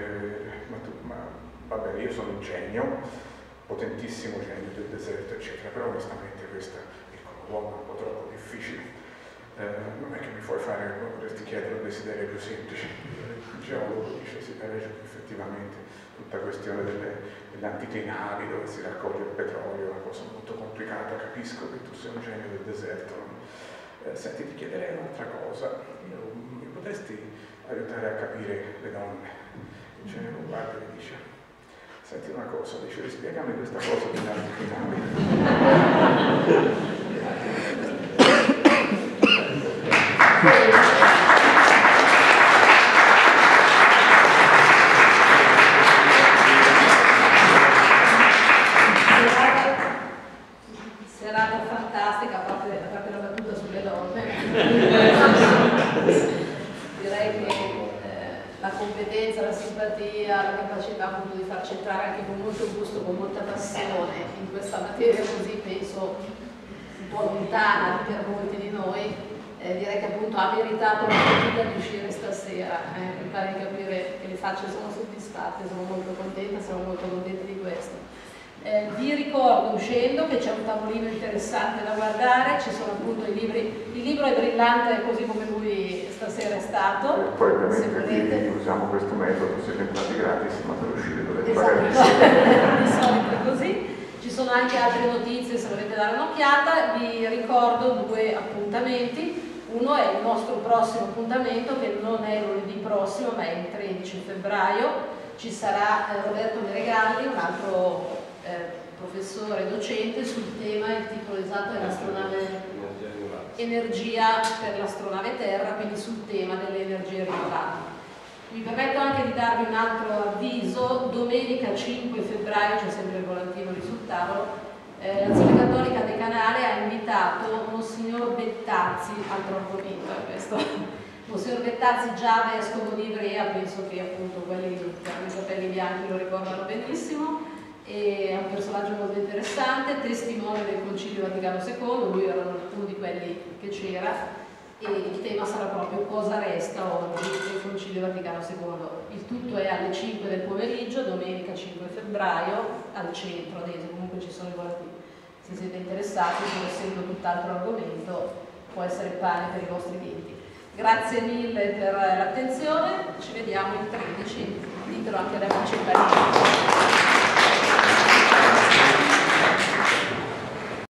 ma va bene, io sono un genio, potentissimo genio del deserto eccetera, però onestamente questa piccola uomo è un po' troppo difficile, non è che mi puoi fare, potresti chiedere un desiderio più semplice. Il geologo dice: sì, hai ragione, effettivamente tutta questione degli anticlinali dove si raccoglie il petrolio è una cosa molto complicata, capisco che tu sei un genio del deserto. Senti, ti chiederei un'altra cosa, mi potresti aiutare a capire le donne? Il genio lo guarda e dice: senti una cosa, dice, spiegami questa cosa degli anticlinali.
Serata fantastica, a parte la battuta sulle donne. Direi che la competenza, la simpatia, la capacità appunto di farci entrare anche con molto gusto, con molta passione in questa materia così, penso, un po' lontana per molti di noi, direi che appunto ha meritato la partita di uscire stasera, mi pare di capire che le facce sono soddisfatte, sono molto contenta, siamo molto contenti di questo. Vi ricordo uscendo che c'è un tavolino interessante da guardare, ci sono appunto i libri, il libro è brillante così come lui stasera è stato.
E poi ovviamente usiamo questo metodo, siete entrati gratis, ma per uscire dovete pagare.
Di solito è così. Ci sono anche altre notizie se volete dare un'occhiata. Vi ricordo 2 appuntamenti. Uno è il nostro prossimo appuntamento, che non è lunedì prossimo ma è il 13 febbraio. Ci sarà Roberto Meregalli, un altro professore docente sul tema, il titolo esatto è l'astronave energia per l'astronave Terra, quindi sul tema delle energie rinnovabili. Mi permetto anche di darvi un altro avviso: domenica 5 febbraio, c'è sempre il volantino lì sul tavolo, l'Azione Cattolica Decanale ha invitato Monsignor Bettazzi, altro argomento è questo, Monsignor Bettazzi, già vescovo di Ivrea, penso che appunto quelli che hanno i capelli bianchi lo ricordano benissimo, è un personaggio molto interessante, testimone del Concilio Vaticano II, lui era uno di quelli che c'era, e il tema sarà proprio cosa resta oggi del Concilio Vaticano II. Il tutto è alle 5 del pomeriggio, domenica 5 febbraio, al centro, comunque ci sono i volantini. Se siete interessati, pur essendo tutt'altro argomento, può essere pane per i vostri denti. Grazie mille per l'attenzione, ci vediamo il 13 di ditelo anche ad Eva Cembalini.